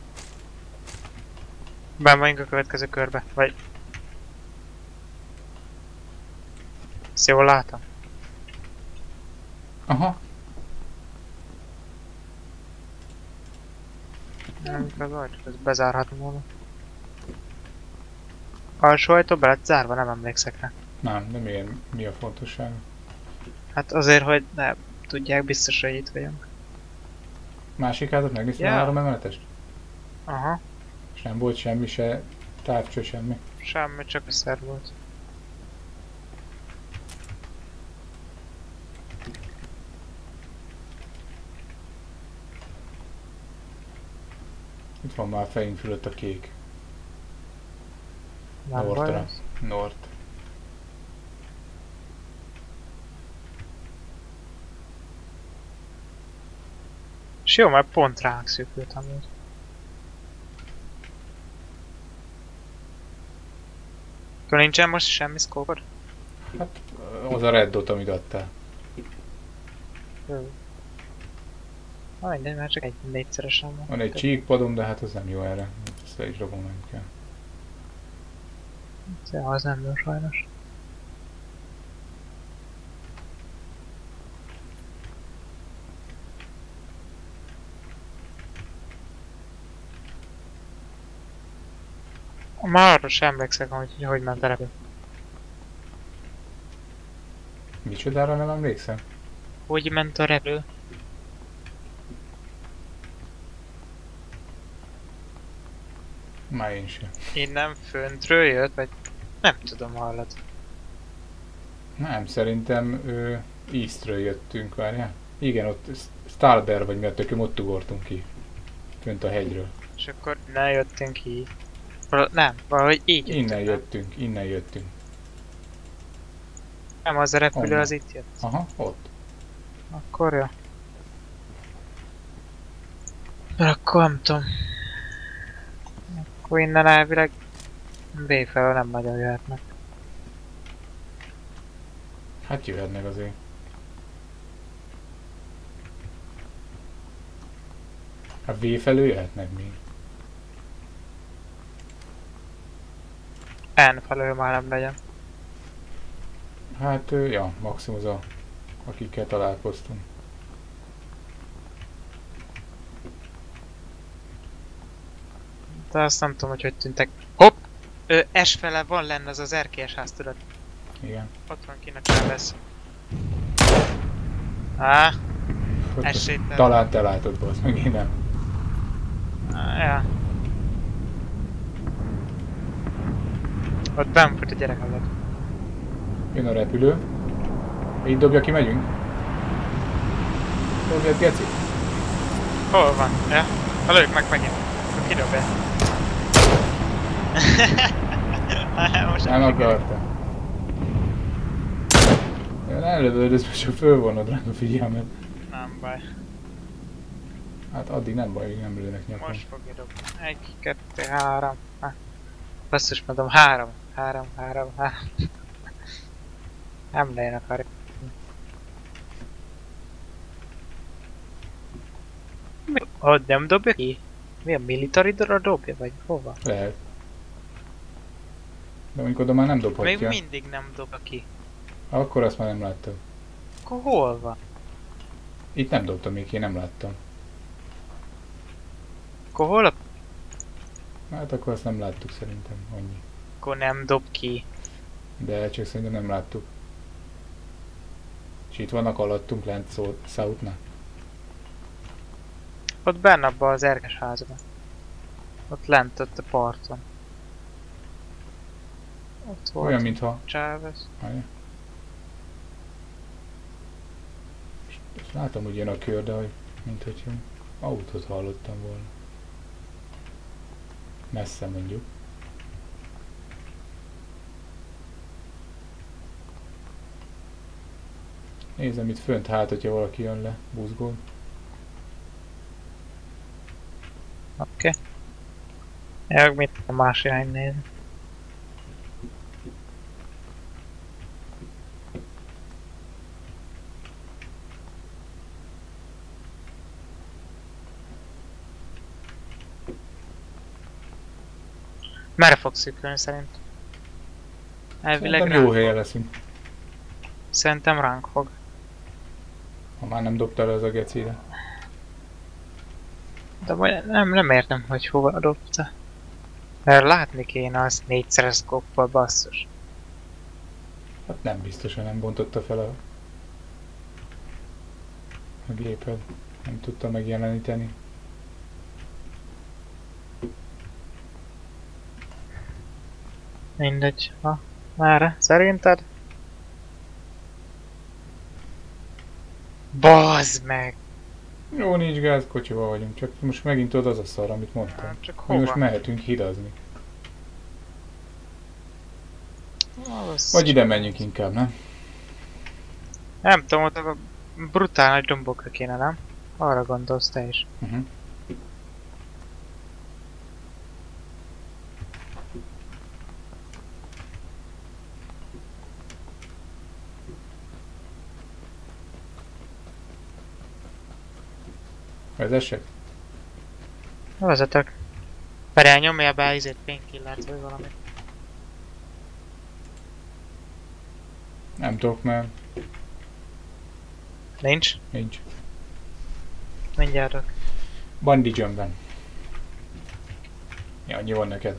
Benn vagyunk a következő körbe, vagy... Ezt jól látom? Aha, Nem, az ajtót, ezt bezárhatom volna. Alsó ajtó be lett zárva, nem emlékszek rá. nem, de miért, mi a fontosság? Hát azért, hogy ne tudják biztos, hogy itt vagyunk. Másik házat megnéztem, Ja. a 3 emeletest? Aha, És nem volt semmi se, távcső, semmi. semmi, csak a szer volt. Itt van már a fejünk fölött a kék. Nem baj Nortra. ez. Nord. És jó, mert pont ránk szűkült amúgy. Akkor nincsen most semmi szkópod? Hát az a red dot, amit adtál. Jó. Na mindegy, már csak egy négyszeresen van. Van egy csíkpadom, de hát az nem jó erre. Ezt le is rakom, nem kell. Ja, az nem jó sajnos. Már arra sem emlékszek, hogy ment a repülő. Micsodára nem emlékszem? Hogy ment a repülő? Már én sem. Innen föntről jött, vagy nem tudom, hallod. Nem, szerintem Eastről jöttünk, várjál. Igen, ott Stalber vagy mi a tököm, ott ugortunk ki. Fönt a hegyről. És akkor innen jöttünk ki. Nem, valahogy így jöttünk, Innen nem? jöttünk, innen jöttünk. Nem, az a repülő Onnan. az itt jött. Aha, ott. Akkor jó. Mert akkor nem tudom. Akkor innen elvileg B felől nem nagyon jöhetnek. Hát jöhetnek azért. A V felől jöhetnek még. N felől már nem legyen. Hát, ja, maximum az a, akikkel találkoztunk. De azt nem tudom, hogy tűntek. Hopp! S fele van lenne az az erkélyes ház, tudod? Igen. Ott van kinek sem lesz. Á, esélytelen. Talán te látod, bassz, meg én nem. Ja. Ott benn fut a gyerek alatt. Jön a repülő. Így dobja ki, megyünk. Dobjad, geci. Hol van? Ja? Ha lők meg megint. Akkor kidobja. Most Nem akartam. Ja, ne lövöldöz, most csak fölvonod rá a figyelmet. nem baj. Hát addig nem baj, hogy nem lőnek nyakon. Most fogja dobni. 1, 2, 3. Basszus, mondom 3. 3. Nem lejön akar. Hogy nem dobja ki? Mi a militaridra dobja, vagy hova? Lehet. De mondjuk oda már nem Még dobhatja. mindig nem dobja ki. Akkor azt már nem láttam. Akkor hol van? Itt nem dobtam még, én nem láttam. Akkor hol a... Hát akkor azt nem láttuk szerintem, annyi. Akkor nem dob ki. De csak szerintem nem láttuk. És itt vannak alattunk lent South-nál. Ott benne abban az erkes házban. Ott lent, ott a parton. Ott volt Olyan, mintha... Chávez. Várja. És látom, hogy jön a kör, de hogy... Mint hogy autót hallottam volna. Messze mondjuk. Nézem itt fönt, hát hogyha valaki jön le, buzgol. Oké. Jövök mit a más irány nézni. Merre fogsz szűkülni szerint? Elvileg Szerintem jó ránk helyen fog. leszünk. Szerintem ránk fog. Ha már nem dobta le az a gecire. De majd nem értem, hogy hova dobta. Mert látni kéne azt 4-szeres szkoppal, basszus. Hát nem biztos, hogy nem bontotta fel a gépet. Nem tudta megjeleníteni. Mindegy. Ha, merre? Szerinted? Bazd meg! Jó, nincs gáz, kocsival vagyunk, csak most megint tudod az a szar, amit mondtam. Hát csak Hogy most hova? mehetünk hidazni. Az... Vagy ide menjünk inkább, nem? Nem tudom, ott a brutál nagy dombokra kéne, nem? Arra gondolsz te is. Vezessek? Vezetek. Várjál, nyomjál be izét painkillert vagy valamit. Nem tudok, mert Nincs? nincs. Mindjárt rak. Bungee jumpben. Ja, annyi van neked.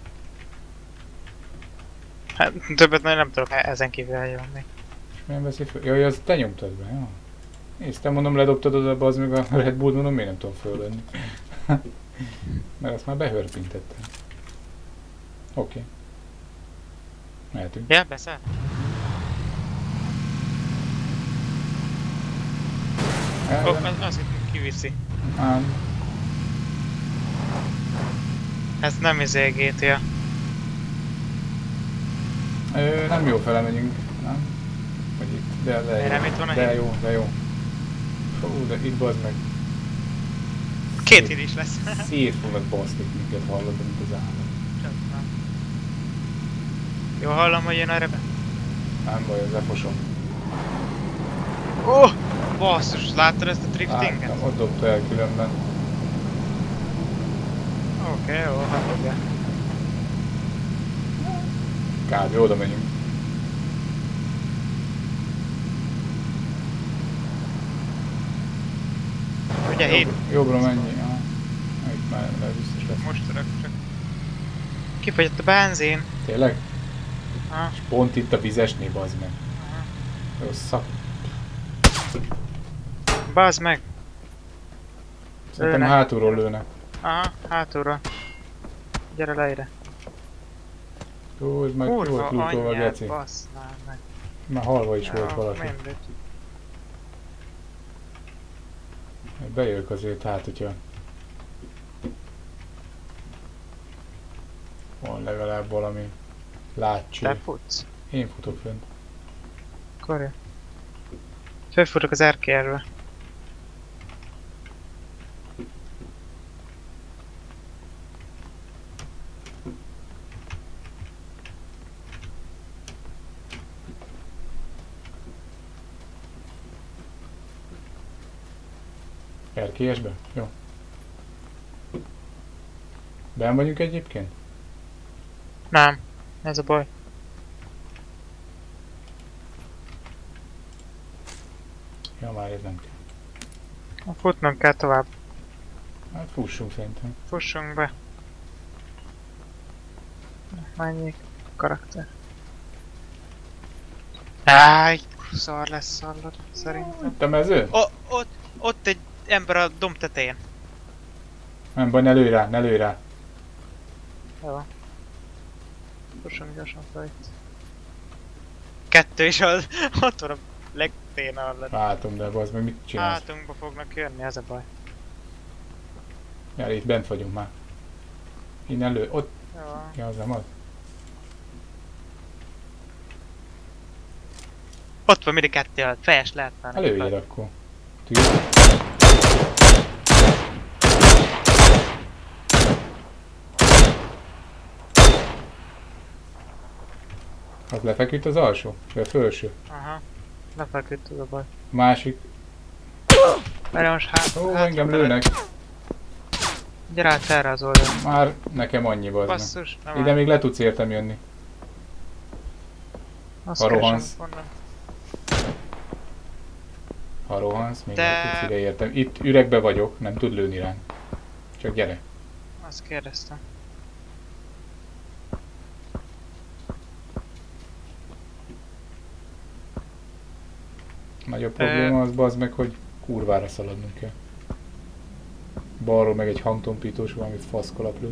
Hát többet nem tudok ezen kívül elnyomni. És milyen veszi föl? Jaj, az te nyomtad be, jó? Néztem, mondom, ledobtad oda, az meg a Red Bull, mondom, miért nem tudom fölvenni. Mert azt már behörpintettem. Oké. Mehetünk. Ja, beszáll? Ó, az itt kiviszi. Ám, Ez nem izé GTA. nem jó fele megyünk, nem? Vagy itt, de Miért jó. nem itt van a De híd? jó, de jó. Fú, de itt bazd meg. Két híd is lesz. Szét fognak basznik minket, hallod, mint az állam. Csak nem. Jó hallom, hogy jön erre be. Nem baj, az lefosom. Oh! Basszus, láttad ezt a driftinget? Láttam, ott dobta el különben. Oké, jó, hagyjuk be. Kb. Oda megyünk. Ugye hét? Jobbra menj. Ja. Itt már biztos lesz. Most rak csak. Kifogyott a benzin. Tényleg? Aha. És pont itt a vizesnél, bazd meg. Aha. Jó szak. Bazd meg. Szerintem Lőnek. hátulról lőnek. Aha, hátulra. Gyere le ide. Jó, ez meg Kurva volt lootolva, anyját, geci. bassznál meg. Már halva is volt Ja, valaki. mindegy. Bejövök azért, hát hogyha van legalább valami látcső. Te futsz? Én futok fönt. Akkor fölfutok az erkérről. Erkélyesbe? Jó. Ben vagyunk egyébként? Nem, ez a baj. Ja, már ez nem kell. Futnunk kell tovább. Hát fussunk szerintem. Fussunk be. Mennyi karakter. Áj, szar lesz szallod, szerintem. Itt a mező? Ott egy ember a domb tetején. Nem baj, ne lőj rá, ne lőj rá. Jó. Fussunk gyorsan fel itt. Kettő is az, ott van a legténe alatt. Látom, de az meg mit csinálsz? Hátunkba fognak jönni, ez a baj. Ja, itt bent vagyunk már. Innen lő, ott. Jó. Ja, az nem az. Ott van mindig kettő alatt, fejes lehet már. Hát lőjél akkor. Tűz. Az lefeküdt az alsó? Vagy a felső? Aha. Lefeküdt, az a baj. A másik. Várj most Ó, engem lőnek. Gyere át erre az oldalra. Már nekem annyi bazd meg. Basszus, nem Ide még le tudsz értem jönni. Ha rohansz. Ha rohansz, még le tudsz ide értem. Itt üregbe vagyok, nem tud lőni ránk. Csak gyere. Azt kérdeztem. Nagyobb probléma az bazd meg, hogy kurvára szaladnunk kell. Balról meg egy hangtompítós, valamit faszkalaplő.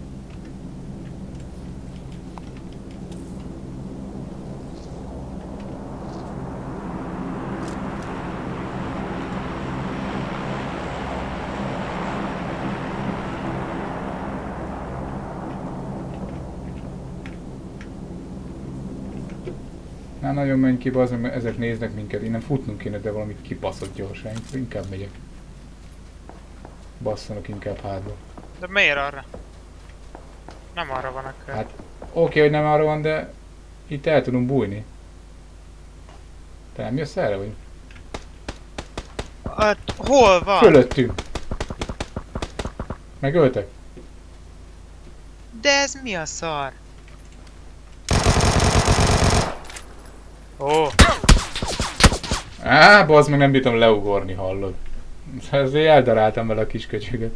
Na nagyon menj ki, bazd meg, mert ezek néznek minket, innen futnunk kéne, de valamit kibaszott gyorsan, inkább megyek. Basszanak inkább hátba. De miért arra? Nem arra van a kör. Hát oké, hogy nem arra van, de itt el tudunk bújni. Te nem jössz erre, vagy? Hát, hol van? Fölöttünk! Megöltek? De ez mi a szar? Ó! Á, bazd meg, nem bírtam leugorni, hallod. Ezért eldaráltam vele a kis köcsöget.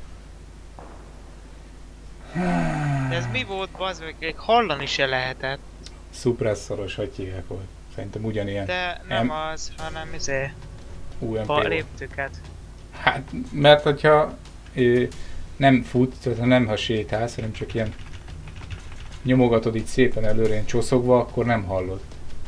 De ez mi volt, bazd meg? Még hallani se lehetett. Szupresszoros, hogy hívják volt. Szerintem ugyanilyen. De nem az, hanem UMP a volt. léptüket. Hát, mert hogyha nem futsz, tehát nem ha sétálsz, hanem csak ilyen nyomogatod így szépen előre, ilyen csoszogva, akkor nem hallod.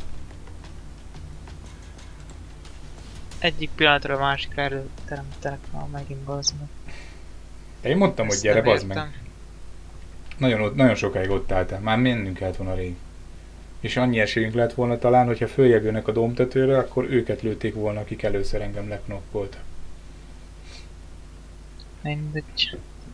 Egyik pillanatról a másikra előteremtenek már megint, bazd meg. De én mondtam, hogy Ezt gyere, nem bazd meg. értem. Nagyon sokáig ott álltál. Már mennünk kellett volna rég. És annyi esélyünk lett volna talán, hogyha följebb jönnek a dombtetőre, akkor őket lőtték volna, akik először engem leknokkoltak. Mindegy.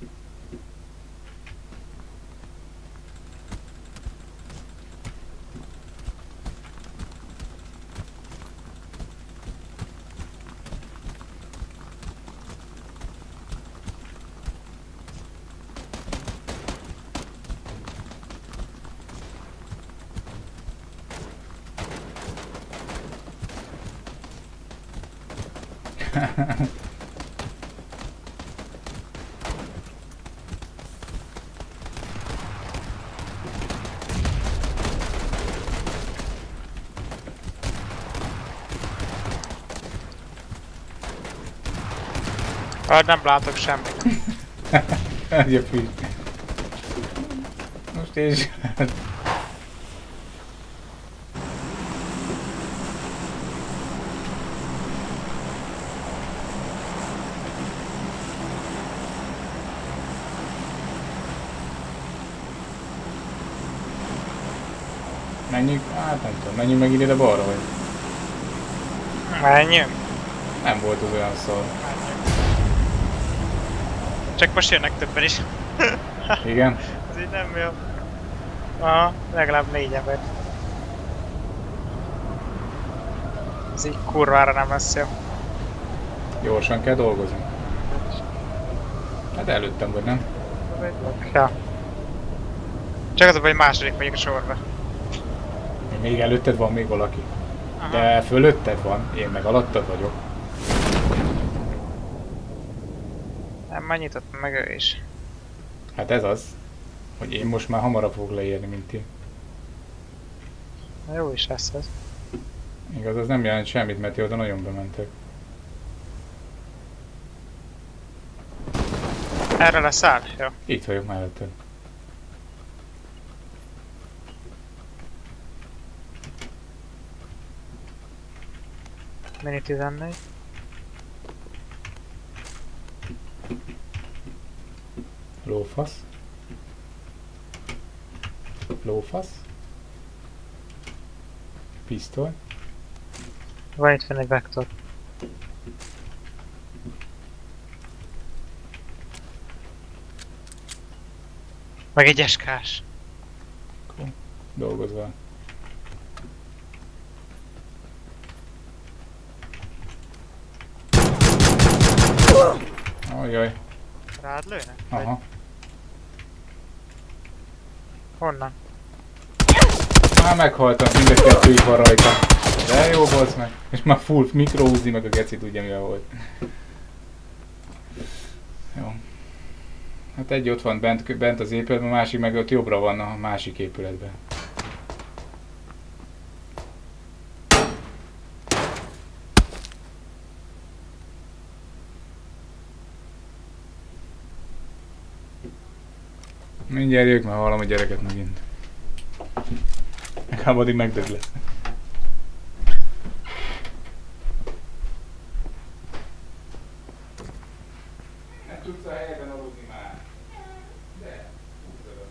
Nem látok semmit. Ez a fű. Most én is. Menjünk, hát nem tudom, menjünk meg ide balra, vagy? Menjünk. Nem volt az olyan szar. Csak most jönnek többen is. Igen? Ez így nem jó. Aha, legalább 4 ember. Ez így kurvára nem lesz jó. Gyorsan kell dolgozni. Hát előttem vagy, nem? Ja. Csak az a baj, hogy második vagyok a sorba. Még előtted van még valaki. Aha. De fölötted van, én meg alattad vagyok. Nem, már nyitott meg ő is. Hát ez az, hogy én most már hamarabb fogok leérni, mint ti. Na, jó is lesz ez. Igaz, az nem jelent semmit, mert ti oda nagyon bementek. Erre leszáll? Jó. Itt vagyok melletted. Mini 14. Lófasz. Lófasz. Pisztoly. Van itt fenn egy vektor. Meg egy eskás. Dolgozz vele. Ajaj. Rád lőnek? Aha. Honnan? Már meghaltam, mind a kettő itt van rajta. De jó, bazd meg. És már full mikroúzni meg a geci tudja mivel volt. Jó. Hát egy ott van bent az épületben, a másik meg ott jobbra van a másik épületben. Mindjárt jövök, mert hallom a gyereket megint. Legalább addig megdög lesz. Nem tudsz a helyben aludni már. De, tudod.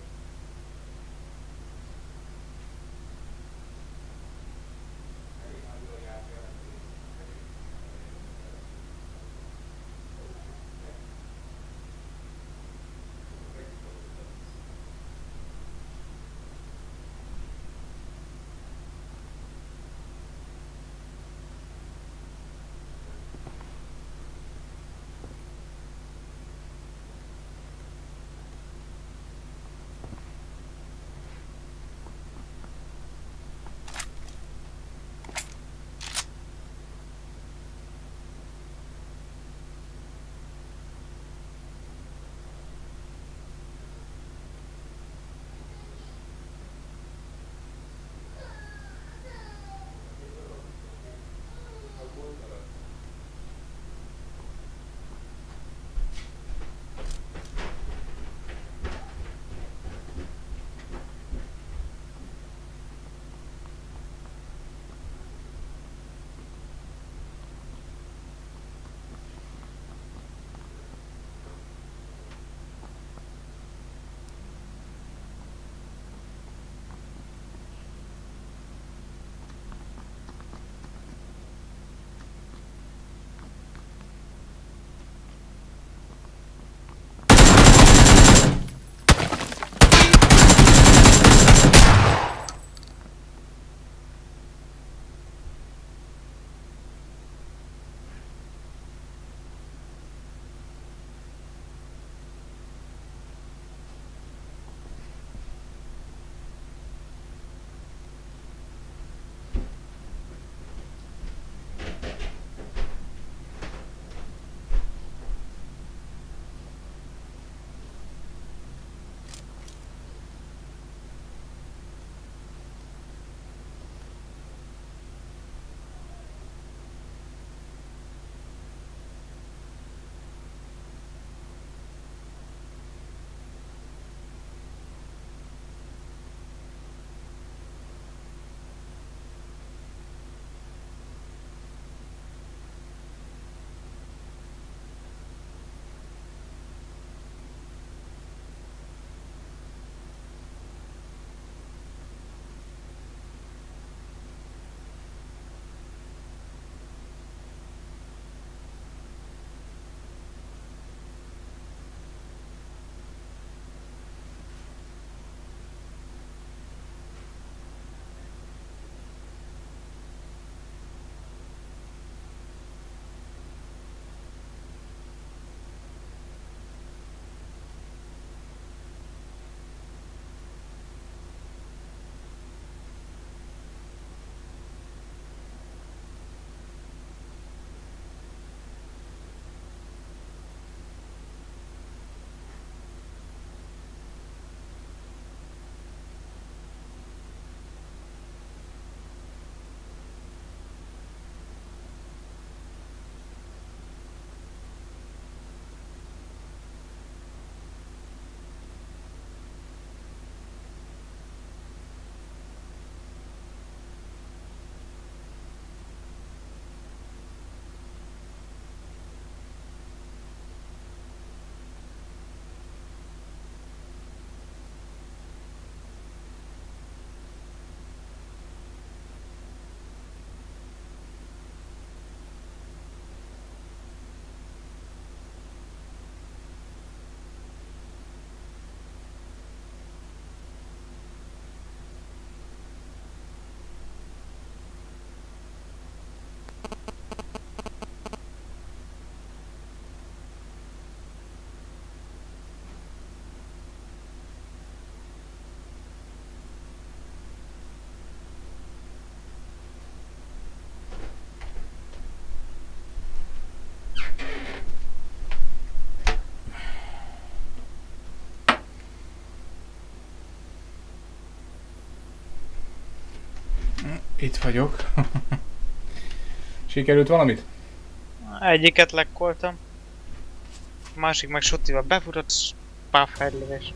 Itt vagyok. Sikerült valamit? Egyiket lekkoltam. A másik meg sotival befutott, s pár fejlődés.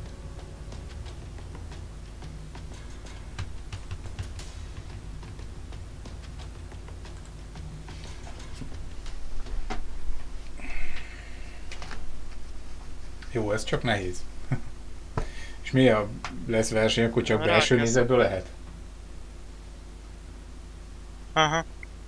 Jó, ez csak nehéz. És mi a lesz verseny, akkor csak belső nézetből lehet? Aha.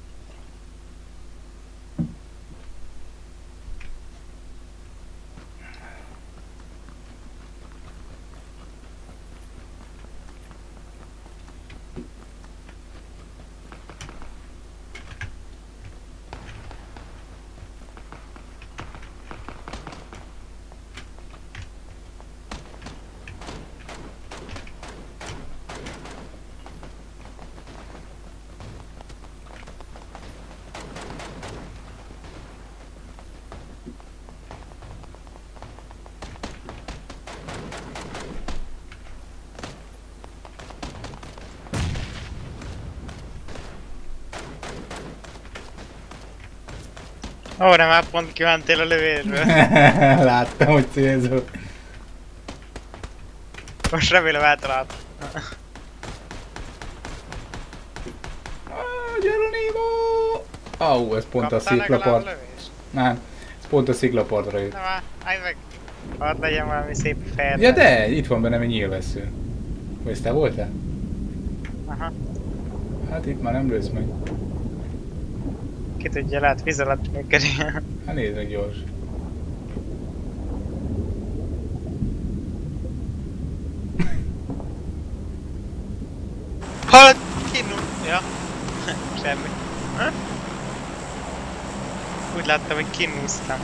Ó, nem már pont kimentél a lövésből. Láttam, hogy célzol. Most remélem eltalált. Geronimo! Ez pont a sziklapart. Nem, ez pont a sziklapartra jött. Na már, állj meg! Hadd legyen valami szép fel. Ja de, itt van bennem egy nyílvessző. Vagy ezt te voltál? Aha. Hát itt már nem lősz meg. Ki tudja, lehet víz alatt működik. Hát nézd meg gyors. Hallod? Kinul! Ja. Semmi. Ha? Úgy láttam, hogy kinúztam.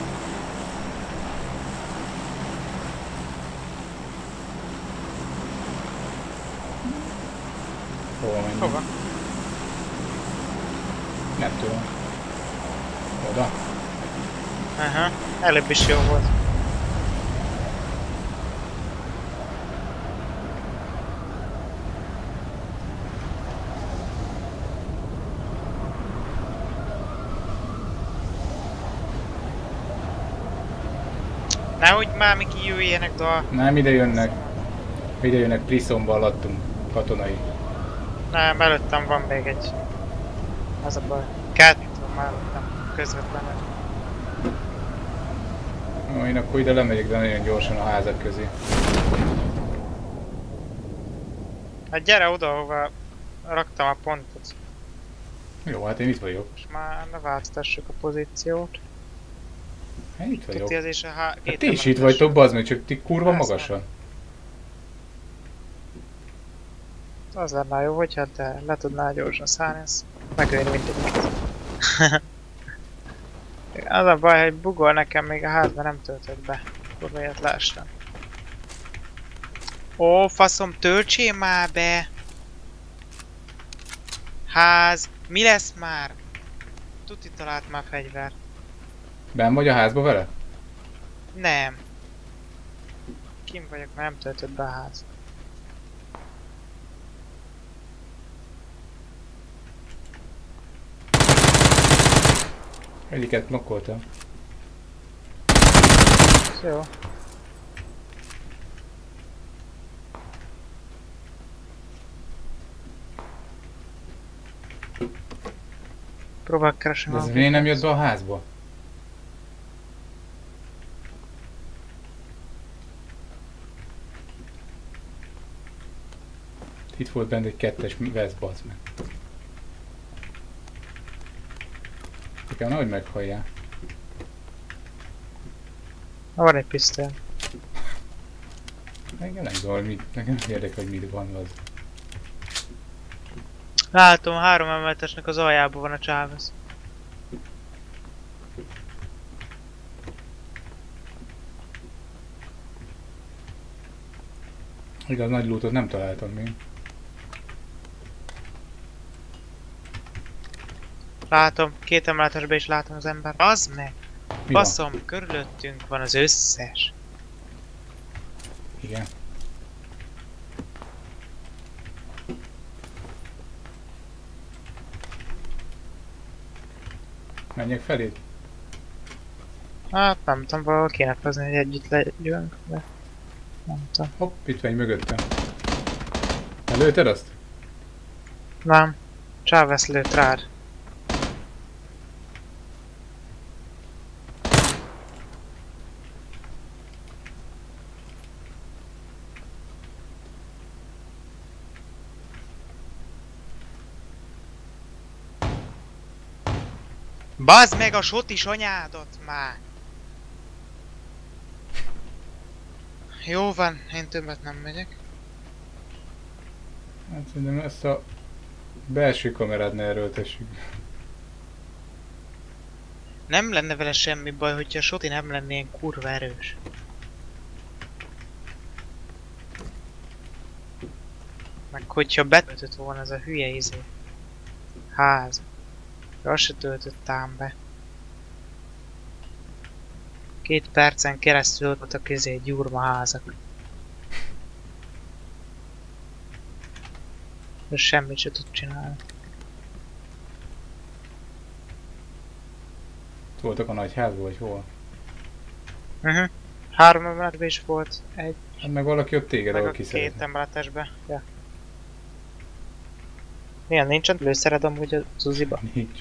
Hova menjünk? Hova? Nem tudom. Oda? Aha. Előbb is jó volt. Nehogy már mi kijöjjenek dal. Nem, ide jönnek. Ide jönnek, Prisonba alattunk. Katonai. Nem, előttem van még egy. Az a baj. Kettő mellettem. Közvetlenül. Ó, én akkor ide lemegyek, de nagyon gyorsan a házak közé. Hát gyere oda, ahova raktam a pontot. Jó, hát én itt vagyok. És már ne változtassuk a pozíciót. Hát itt vagyok. Tuti az is a Hát ti is itt vagytok, bazd meg, csak ti kurva Persze. magasan. Az lenne jó, hogyha te le tudnál gyorsan szállni, ez megölni mindegyiket. Az a baj, hogy bugol nekem még a házban nem töltött be. Kurva ilyet leestem. Ó, faszom, töltsél már be! Ház, mi lesz már? Tuti talált már fegyver. Benn vagy a házba vele? Nem. Kim vagyok, mert nem töltött be a ház. Egyiket knokkoltam. Jó. Próbálok keresni De ez valami. miért nem jött be a házba? Itt volt benne egy kettes vesz, bazd meg. Nekem nehogy meghalljál. Van egy pisztoly. Nekem nem tudom, hogy mit, nekem nem érdekel, hogy mit van az. Látom, 3 emeletesnek az aljában van a Chávez. Igaz, nagy lootot nem találtam még. Látom, 2 emeletesben is látom az ember. Az meg! Mi van? Baszom, körülöttünk van az összes. Igen. Menjek felé? Hát nem tudom, valahol kéne hozni, hogy együtt legyünk, de nem tudom. Hopp, itt vagy mögöttem. Előted azt? Nem. Chávez lőtt rád. Bazd meg a sotis anyádat már! Jó van, én többet nem megyek. Hát szerintem ezt a belső kamerát ne erőltessük. Nem lenne vele semmi baj, hogyha a Soti nem lenne ilyen kurva erős. Meg hogyha betöltött volna ez a hülye ház. Azt se töltött ám be. 2 percen keresztül voltak gyurma házak. És semmit se tud csinálni. Voltak a nagy házban, vagy hol? 3 emeletben is volt, egy, Hát meg valaki ott téged, meg ahol a 2 kiszeretne. emeletesbe. Ja. Milyen nincsen lőszered amúgy a Zuziba? Nincs.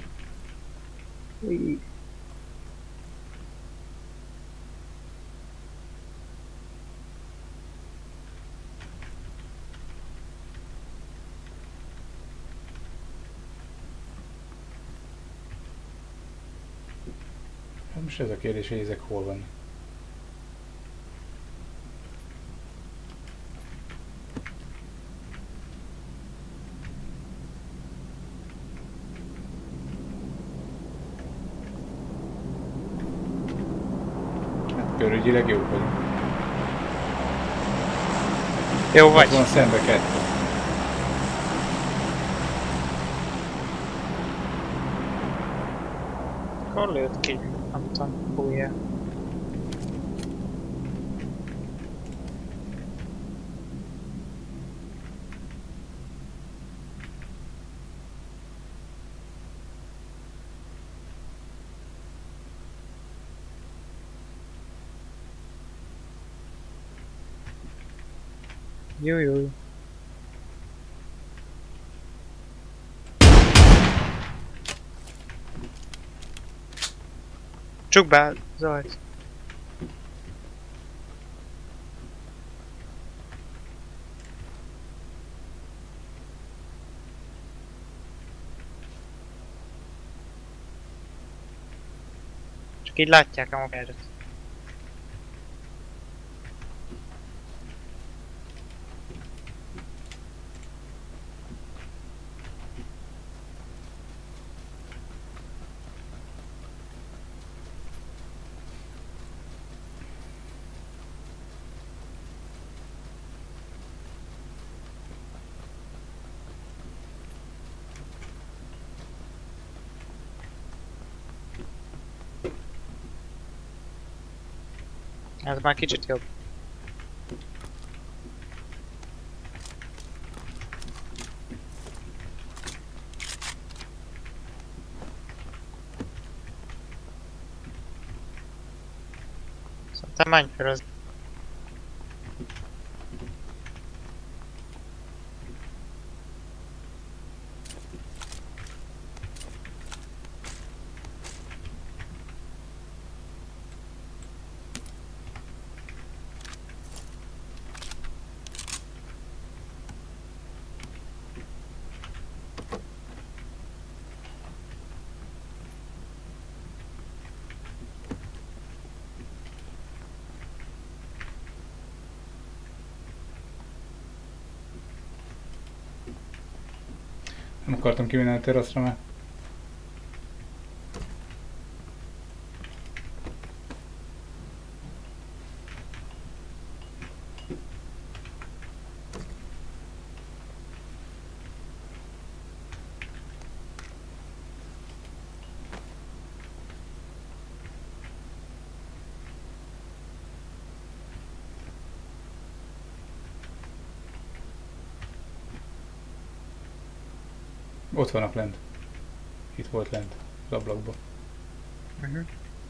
Hát most ez a kérdés, hogy ezek hol vannak. Hát körülgyileg jók vagyunk. Jó Ott vagy. van szembe 2. Hol lőtt ki? Nem tudom, bújja. Jó. Csuk be, Zajt. Csak így látják a magádat. Ez már kicsit jobb. Szerintem menj fel az. Nem akartam kimenni a teraszra, mert ott vannak lent. Itt volt lent, az ablakban. Uh-huh.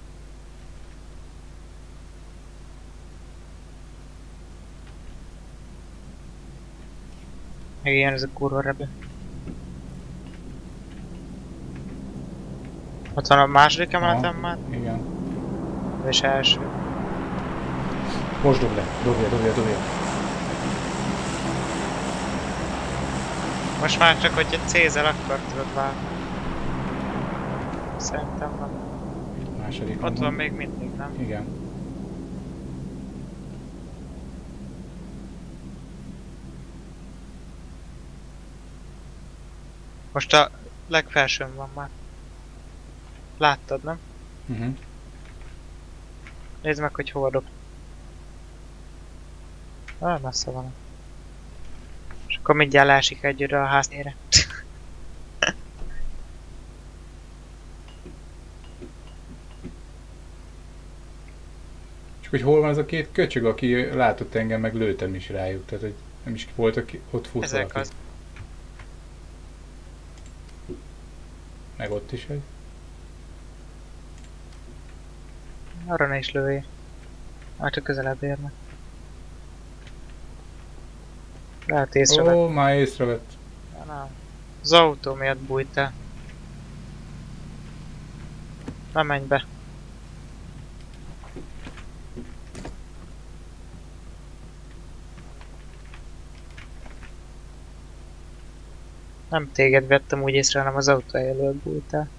Meg ilyen ez a kurva repül. Ott van a második emeletem már, Igen. és első. Most dob le. Dobja. Most már csak, hogyha cézel, akkor tudod vágni. Szerintem van. Második. Ott van még mindig, nem? Igen. Most a legfelsőn van már. Láttad, nem? Nézd meg, hogy hova dob. Ah, messze van. És akkor mindjárt leesik egyőre a háztére. Csak hogy hol van az a két köcsög, aki látott engem, meg lőttem is rájuk. Tehát, hogy nem is voltak ott fut Ezek valaki. az. Meg ott is egy. Arra ne is lőjél. Már csak közelebb érnek. Lehet észrevett. Ó, már észrevett. Ja, nem. Az autó miatt bújt el. Na menj be. Nem téged vettem úgy észre, hanem az autó előtt bújt el.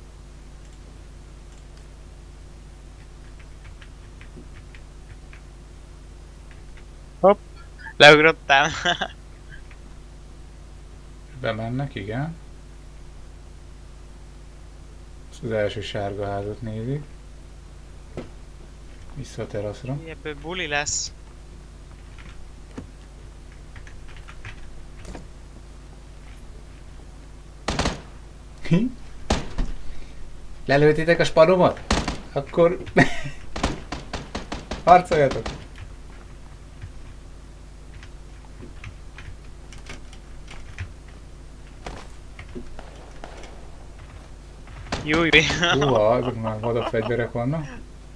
Hopp! Leugrottál! Bemennek, igen. Az első sárga házat nézi. Vissza a teraszra. Ebből buli lesz. Lelőttétek a sparomat? Akkor... harcoljatok! Júj! Húha, azok már vadabb fegyverek vannak.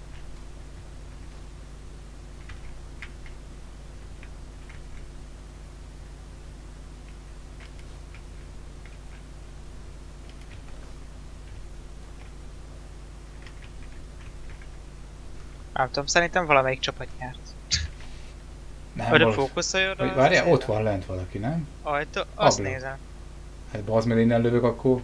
Nem tudom, szerintem valamelyik csapat nyert. Nem, Vagy a valós- fókuszoljon Vagy az várjál, élet? ott van lent valaki, nem? Ajtó, azt Ablak. nézem. Hát bazd meg, innen lövök, akkor...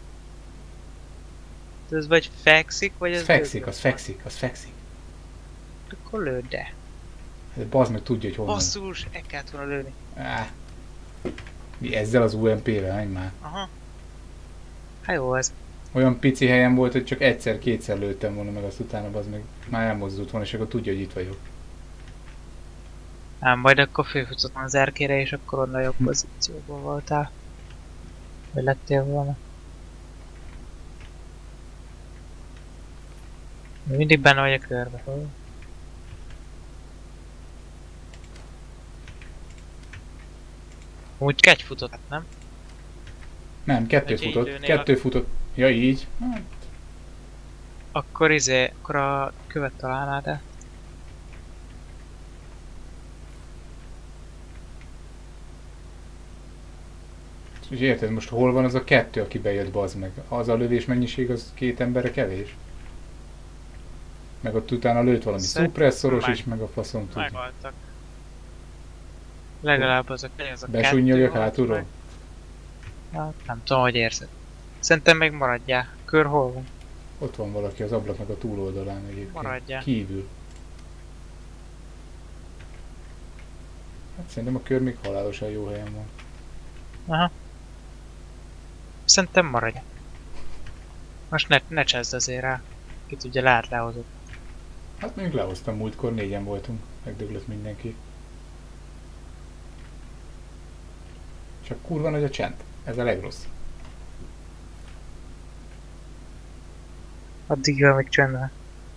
Ez vagy fekszik, vagy ez Az fekszik, bőgő az van? fekszik, az fekszik. Akkor lőd de. Hát bazd meg, tudja, hogy honnan. Basszus, el kellett volna lőni. Áh. Mi ezzel az UMP-vel, menj már. Aha. Hát jó ez. Olyan pici helyen volt, hogy csak egyszer-kétszer lőttem volna meg, azt utána bazd meg már elmozdult volna, és akkor tudja, hogy itt vagyok. Nem, majd akkor főfutottam az erkére, és akkor onnan jobb pozícióban voltál. Vagy lettél volna. Mindig benne vagy a körbe. Úgy egy futott, nem? Nem, kettőt Hogy így futott. lőnél Kettő futott. Ja, így. Hát, Akkor akkor a követ találnád el. és érted, most hol van az a kettő, aki bejött, bazd meg? Az a lövés mennyiség, az két emberre kevés? Meg ott utána lőtt valami szupresszoros is, meg a faszom tudja. Meghaltak. Legalább az a Besúnyogjak volt hátulról? meg. Hát, nem tudom, hogy érzed. Szerintem még maradjál. Kör hol van? Ott van valaki az ablaknak a túloldalán egyébként. Maradjál. Kívül. Hát szerintem a kör még halálosan jó helyen van. Aha. Szerintem maradj. Most ne cseszd azért rá. Ki tudja, lehet lehozott. Hát még lehoztam, múltkor négyen voltunk. Megdöglött mindenki. Csak kurva nagy a csend. Ez a legrossz. Addig jön még csöndben.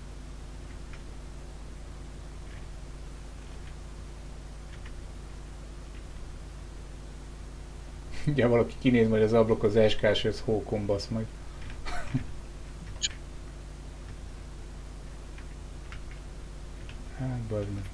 Ugye valaki kinéz majd az ablak az SK-s, ez hókon basz majd. bazd meg.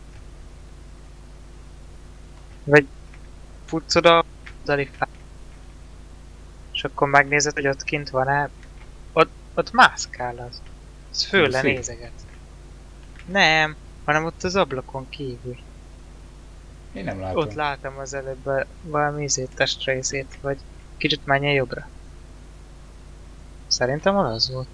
Vagy futsz oda, Zalifá. És akkor megnézed, hogy ott kint van-e. Ott mászkál az. Az föl Lucy? lenézeget. Nem, hanem ott az ablakon kívül. Én nem látom. Ott láttam az előbb valami testrészét, vagy kicsit menjen jobbra. Szerintem az volt.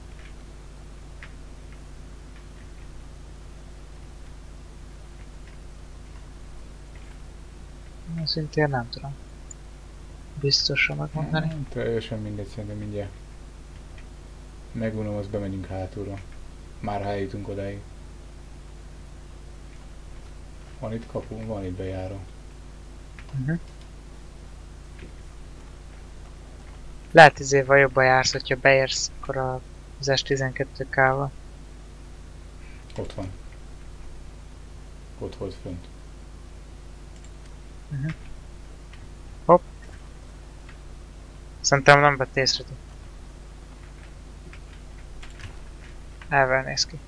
Szintén nem tudom. Biztosan megmondani. Teljesen mindegy, szerintem mindjárt. Megunom, azt bemegyünk hátulra. Már ha eljutunk odáig. Van itt kapu, van itt bejáró. Lehet izéval jobban jársz, hogyha beérsz akkor az S12K-val. Ott van. Ott volt fönt. Hopp. Szerintem nem vett észre. Elvel néz ki.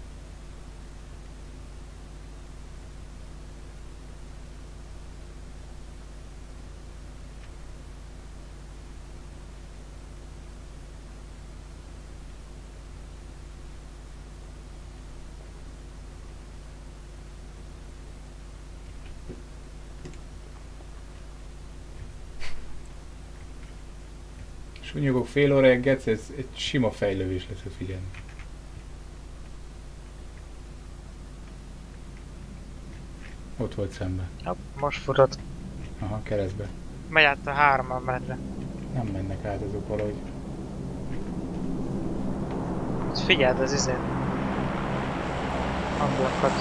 Sunyogok fél óráig, Gec, ez egy sima fejlövés lesz, hogy figyelni. Ott volt szembe. Hopp, most futott. Aha, keresztbe. Megy át a 3-al medre. Nem mennek át azok valahogy. Figyeld az izét. Ablakot.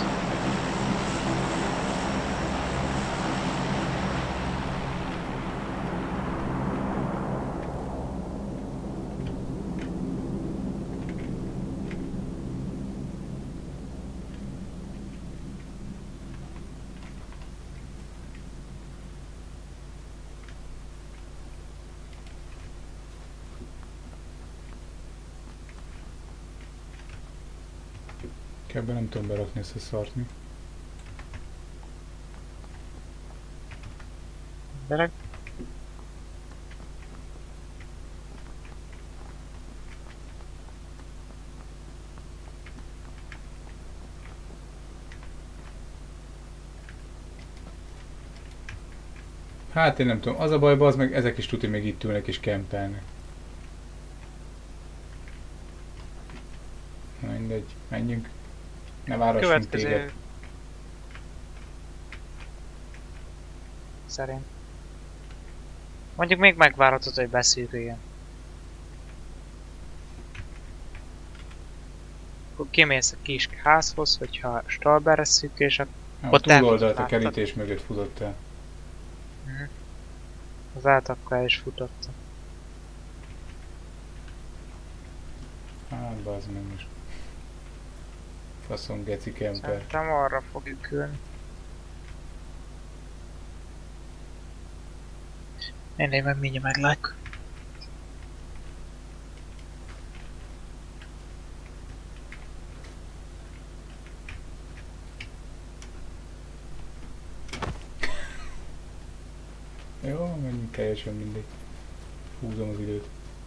Ebben nem tudom berakni ezt a szart mi. Bereg. Hát én nem tudom, az a baj, az meg ezek is tudja még itt ülnek és kempelnek. Na mindegy, menjünk. Ne várassunk téged. Szerint. Mondjuk még megvárhatod, hogy beszűrüljön. Akkor kimész a kis házhoz, hogyha Stolberre szűkés, akkor Ja, ott a túloldalt a láttad. kerítés mögött futott el. Az akkor el is futott. Hát bazd meg most. Faszom geci kemper. Szerintem arra fogjuk ülni. Ennél meg mindjárt meglátjuk. Jó, menjünk, teljesen mindegy. Húzom az időt.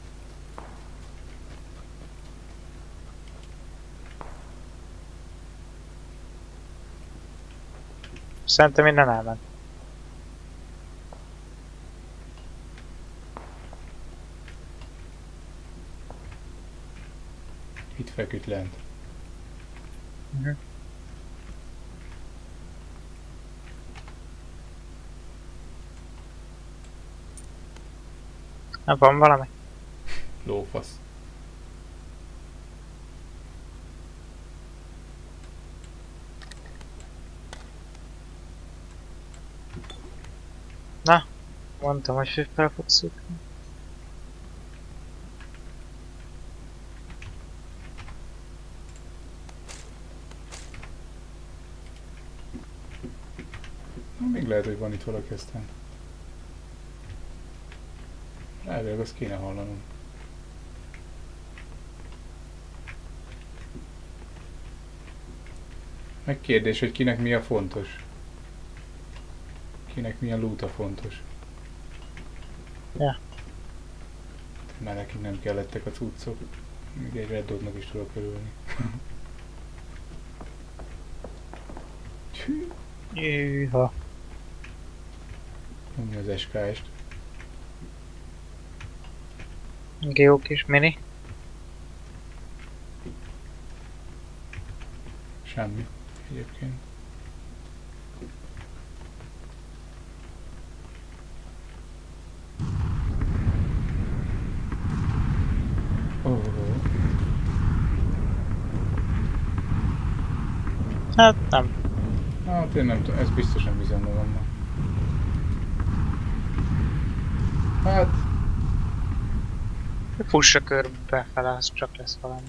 Szerintem innen elment. Itt feküdt lent. Nem van valami? Lófasz. Na, mondtam, hogy fel fogsz szűkni. Még lehet, hogy van itt valaki aztán. Elvileg azt kéne hallanom. Meg kérdés, hogy kinek mi a fontos. Kinek milyen loot a fontos. Ja. Már nekünk nem kellettek a cuccok. Még egy Red Dotnak is tudok örülni. Jűha. Mi az SKS-t? Jó kis mini. Semmi. Egyébként. Hát nem. Hát én nem tudom, ez biztosan bízom magammal. Hát... Fussa körbe fele, az csak lesz valami.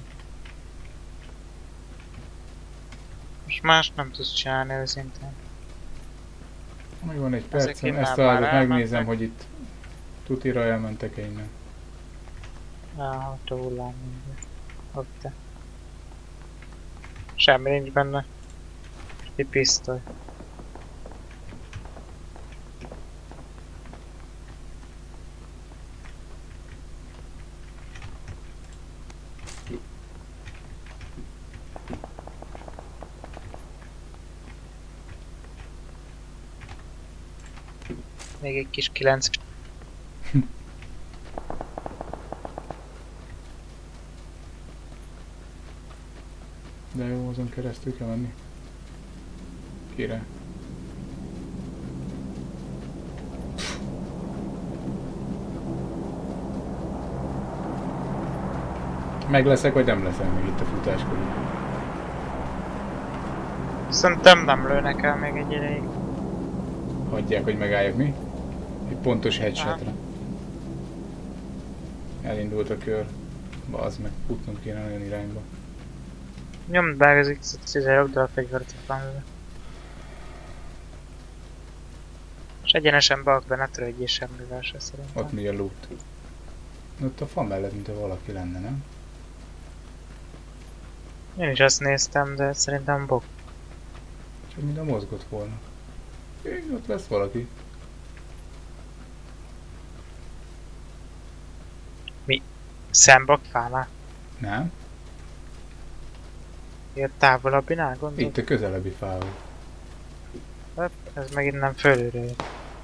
Most más nem tudsz csinálni őszintén. Még van egy Ezek percem, innen ezt már találok, megnézem, elmentek. hogy itt tutira elmentek-e innen. Ott a hullám mindjárt. Ott. Semmi nincs benne. Egy pisztoly. Még egy kis 9. De jó, azon keresztül kell menni. Kire? Meg leszek, vagy nem leszek még itt a futás körül? Szerintem nem lőnek el még egy ideig. Hagyják, hogy megálljak, mi? Egy pontos headshotra. Elindult a kör. Bazd meg, futnunk kéne olyan irányba. Nyomd be az X-et, de a fegyvert itt van vele. És egyenesen beak be, ne törődjél semmivel se szerintem. Ott mi a loot? Ott a fa mellett, mint ha valaki lenne, nem? Én is azt néztem, de szerintem bok. Csak mintha mozgott volna. Még ott lesz valaki. Szembakfánál? Nem? Ilyen távolabbinál gondolod? Itt a közelebbi fával. Hát, ez megint nem fölülre jött.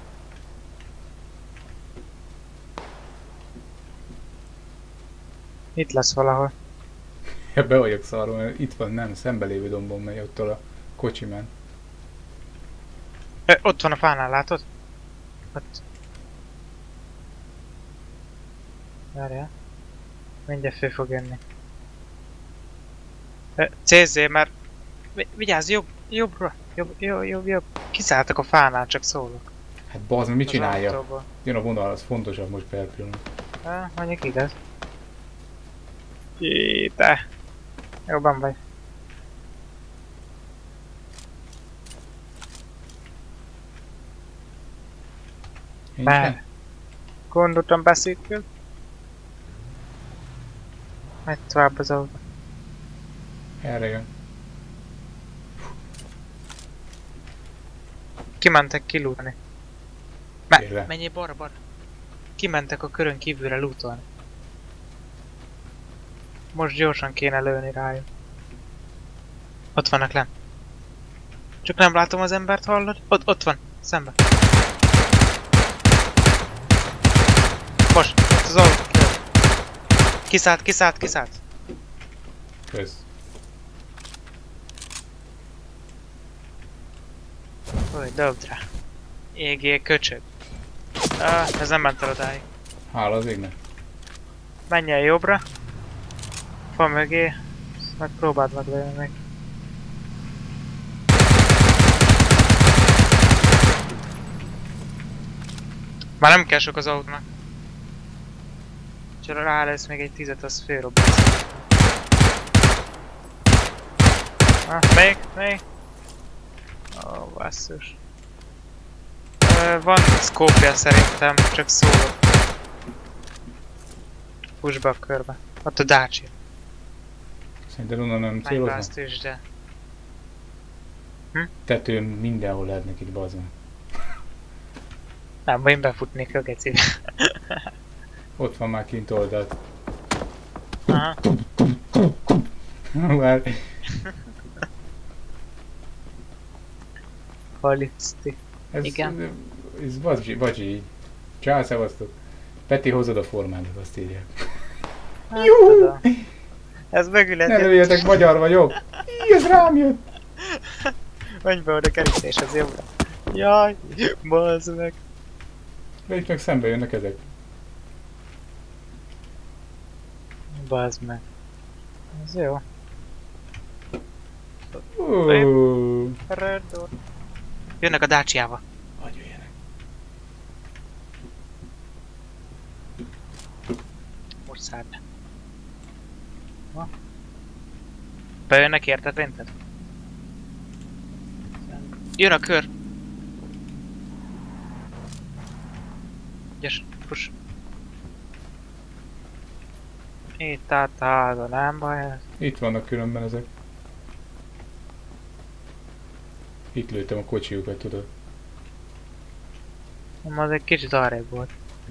Itt lesz valahol. Be vagyok szarva, mert itt van, nem, szembelévő dombon megy, ott a kocsimen. Ott van a fánál, látod? Ott. Várjál. Mindjárt fő fog jönni. Cézzél, mert... Vigyázz, jobbra! Jobb. Kiszálltak a fánál, csak szólok. Hát bazd meg, mit Az csinálja? autóból. Jön a vonal, az fontosabb most per pillanat. Mondjuk igaz. Te! Jobban vagy. Nincsen? Gondoltam beszéltünk. Megy tovább az autó. Erre jön. Kimentek kilútolni. Kérlek. Menjél balra. Kimentek a körön kívülre lootolni. Most gyorsan kéne lőni rájuk. Ott vannak lenn. Csak nem látom az embert, hallod? Ott van, szemben. Most, ott az autó. Kiszállt. Kösz. Hogy dobd rá. Égél köcsög. Ez nem ment el odáig. Hála az égnek. Menj el jobbra. Fa mögé. Meg próbáld meg lőni meg. Már nem kell sok az autónak. Csak rá lesz még egy 10-et, az félrobbansz. Még. Ó, basszus. Van szkópja szerintem, csak szólok. Húzd be a körbe. Ott a Dacia. Szerinted onnan nem Menj be céloznak? azt is, de... Tetőn mindenhol lehetnek itt, bazd meg. Nem, én befutnék a gecibe. Ott van már kint oldalt. Aha. Már Haliszti. ez, Igen. Ez vacsi. Csá, szevasztok. Peti, hozod a formádat, azt írják. Hát, tudom. Ez Ne megületi. lőjetek, magyar vagyok. Így, ez rám jött. Menj be oda kerítéshez jobbra. Jaj, bazd meg. De itt meg szembe jönnek ezek. Bazd meg. Ez jó. Red door. Jönnek a Dacia-ba. Hogy jöjjenek. Most száll be. Na. Bejönnek érted, Vinted? Jön a kör. Gyes, fuss. Itt át, nem baj ez. Itt vannak különben ezek. Itt lőttem a kocsiukat, tudod. Az egy kicsit arrébb volt.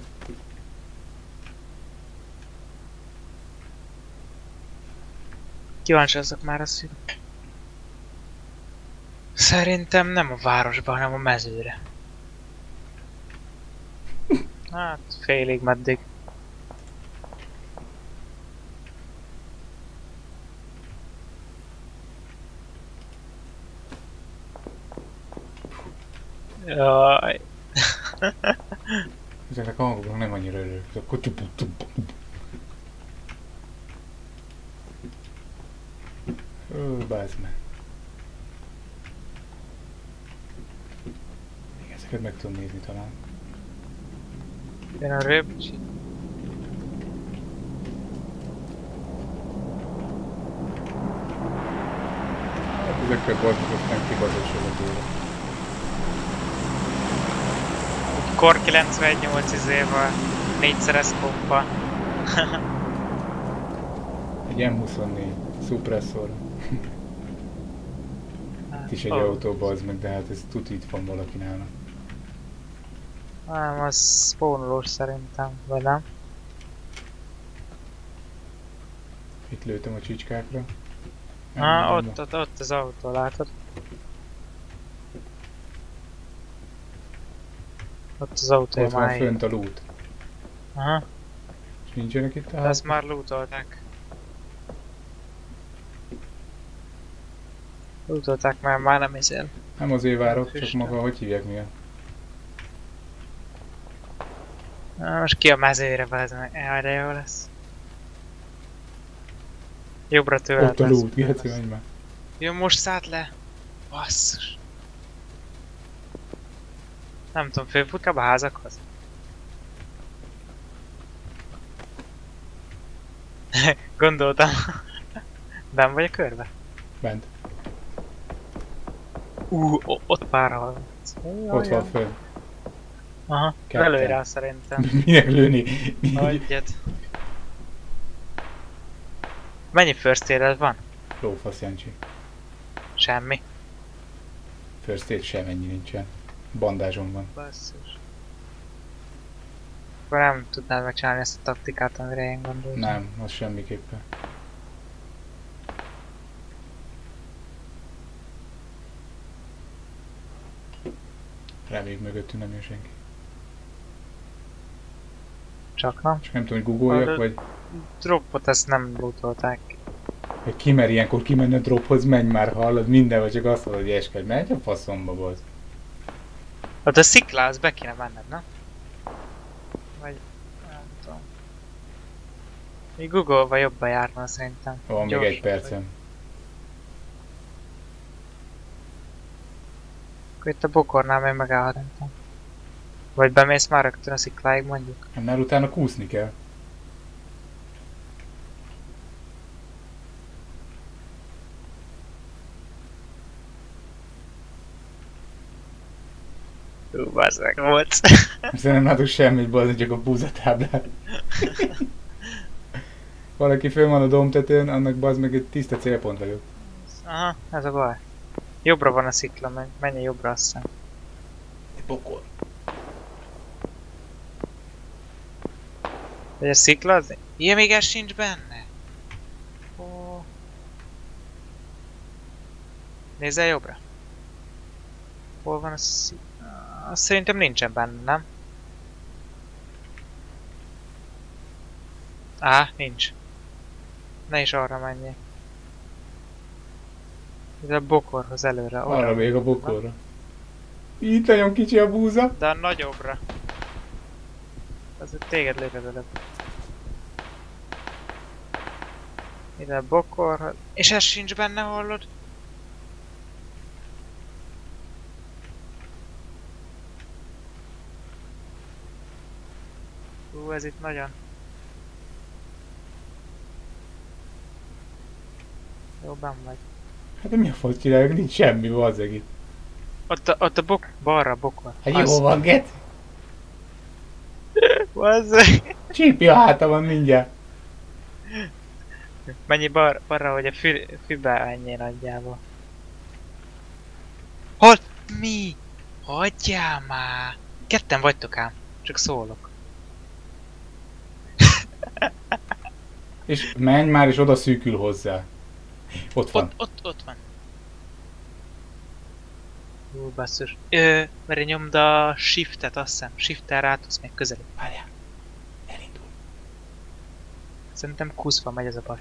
Kíváncsi azok már a szűk. Szerintem nem a városban, hanem a mezőre. Hát, félig meddig. Jaj. Ezeknek a hangoknak nem annyira örülök. Ez a bázd meg. Még ezeket meg tudom nézni talán. Jön a röpcsi. Hát ezekkel balkok aztán kibazosol a dőle. Kor 98 izével, 4-szeres pompa. Egy M24 Suppressor. Itt is egy autó, bazd meg, de hát ez tuti itt van valaki nála. Nem, az spónolós szerintem, vagy nem? Itt lőttem a csicskákra. Ott az autó, látod? Ott az autó Ott van már fönt a loot. Aha, És nincsenek itt a ezt már lootolták. Lootolták, mert már nem izél. Nem azért várok, csak Isten. maga, hogy hívják mi a... Na, most ki a mezőre bazd meg, jaj, de jó lesz. Jobbra tőled Ott a lesz. loot, Geci, menj már. Jó, most szállt le. Basszus. Nem tudom, főfut a házakhoz? Gondoltam. Ben vagy a körbe? Bent. Ott pár hal. Ott van föl. Aha, Ketten. lelőj rá szerintem. Minek lőni? Hagyjad. Mennyi first aid van? Lófasz, Jancsi. Semmi. First aid semennyi nincsen. Bandázsom van. Basszus. Akkor nem tudnád megcsinálni ezt a taktikát, amire én gondoltam. Nem, az semmiképpen. Reméljük mögöttünk nem jön senki. Csak nem. Csak nem tudom, hogy googoljak, Hallod? vagy... Dropot ezt nem lootolták. Hogy ki mer ilyenkor kimenni a drophoz, menj már, hallod, minden, vagy csak azt mondod, hogy eskedj, menj a faszomba volt. Hát a sziklához be kéne menned, nem? Vagy... nem tudom. Így Google-ba jobban járna szerintem. Van még Gyors egy percem. Akkor itt a bokornál még megállhatom. Vagy bemész már rögtön a szikláig mondjuk. Annál utána kúszni kell. Bazzeg volt. Aztán nem látok semmit, bazdmeg, csak a búzatáblát. Valaki fönn van a domtetőn, annak bazd meg egy tiszta célpont vagyok. Aha, ez a baj. Jobbra van a szikla, menj jobbra aztán. Egy pokol. Vagy a szikla az... Ilyen még ez sincs benne? Ó. Nézzel jobbra. Hol van a szikla? Azt szerintem nincsen benne, nem? Á, nincs. Ne is arra menjél. Ez a bokorhoz előre. Arra még a bokorra. Itt nagyon kicsi a búza. De a nagyobbra. Az téged léped előbb. Ide a bokorhoz. És ez sincs benne, hallod? Ez itt nagyon. Jó, benn vagy. Hát de mi a fasz csináljuk? Nincs semmi, bazzeg itt. Ott a balra a bokor. Hát jó van, get. Bazzeg. Csípi a háta van mindjárt. Mennyi balra, hogy a fűbe menjél nagyjából. Hol? Mi? Hagyjál már! Ketten vagytok ám. Csak szólok. És menj már, és oda szűkül hozzá. Ott van. Ott van. Basszus. Mert nyomd a shiftet, azt hiszem. Shift-tel rá tudsz még közelebb. Várjál. Elindul. Szerintem kuszva megy ez a baj.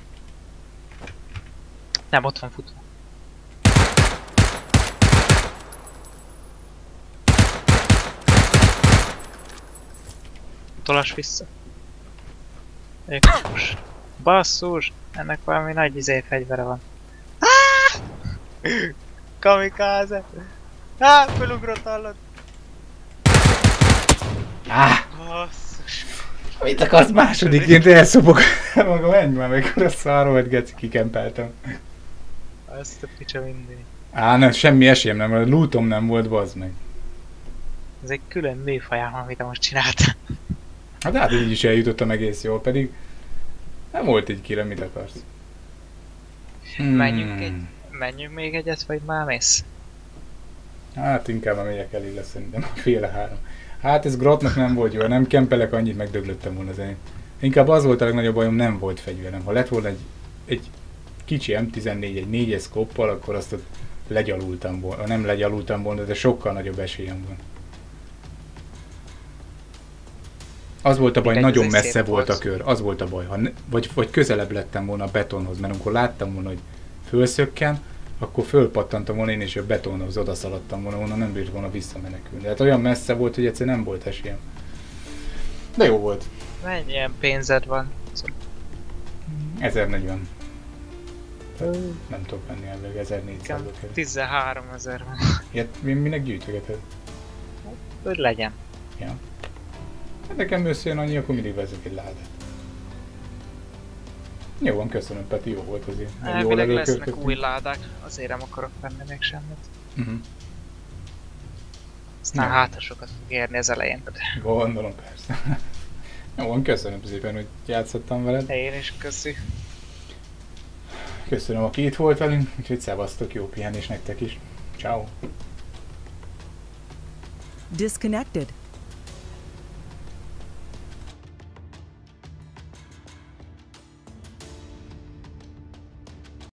Nem, ott van futva. Tolas vissza. Basszus. Basszus. Ennek valami nagy fegyvere van. Kamikáze! Felugrott hallod! Basszus! Mit akarsz másodiként elszopok? Maga menj már, amikor a szarrolt geci kikempeltem. Azt a picsa mindig. Nem, semmi esélyem nem, a lootom nem volt, bazd meg. Ez egy külön műfajám, amit most csináltam. Hát így is eljutottam egész jól, pedig nem volt egy kire, mit akarsz. Menjünk még egyet, vagy már mész? Hát inkább a megyek elég lesz szerintem, a féle 3. Hát ez Grotnak nem volt jó, nem kempelek annyit, megdöglöttem volna zenét. Inkább az volt a legnagyobb bajom, nem volt fegyverem. Ha lett volna egy kicsi M14, egy 4-es szkoppal, akkor azt ott legyalultam volna. Nem legyalultam volna, de sokkal nagyobb esélyem van. Az volt a baj, nagyon messze volt a kör, az volt a baj. Vagy közelebb lettem volna a betonhoz, mert amikor láttam volna, hogy fölszökken, akkor fölpattantam volna én, és a betonhoz odaszaladtam volna, onnan nem bírt volna visszamenekülni. Hát olyan messze volt, hogy egyszerűen nem volt esélyem. De jó volt. Mennyi ilyen pénzed van? 1040. Nem tudok menni elég, 1400 kell. 13 000 van. Ilyet minek gyűjtögeted? Hogy legyen. Ja. Hát nekem összejön annyi, akkor mindig vezek egy ládát. Jó van, köszönöm, Peti, jó volt azért. Elvileg lesznek új ládák, azért nem akarok venni még semmit. Aztán hátra sokat fog érni az elején. Gondolom, persze. Jó van, köszönöm szépen, hogy játszottam veled. Én is köszi. Köszönöm, aki itt volt velünk, úgyhogy szevasztok, jó pihenés nektek is. Ciao. Disconnected.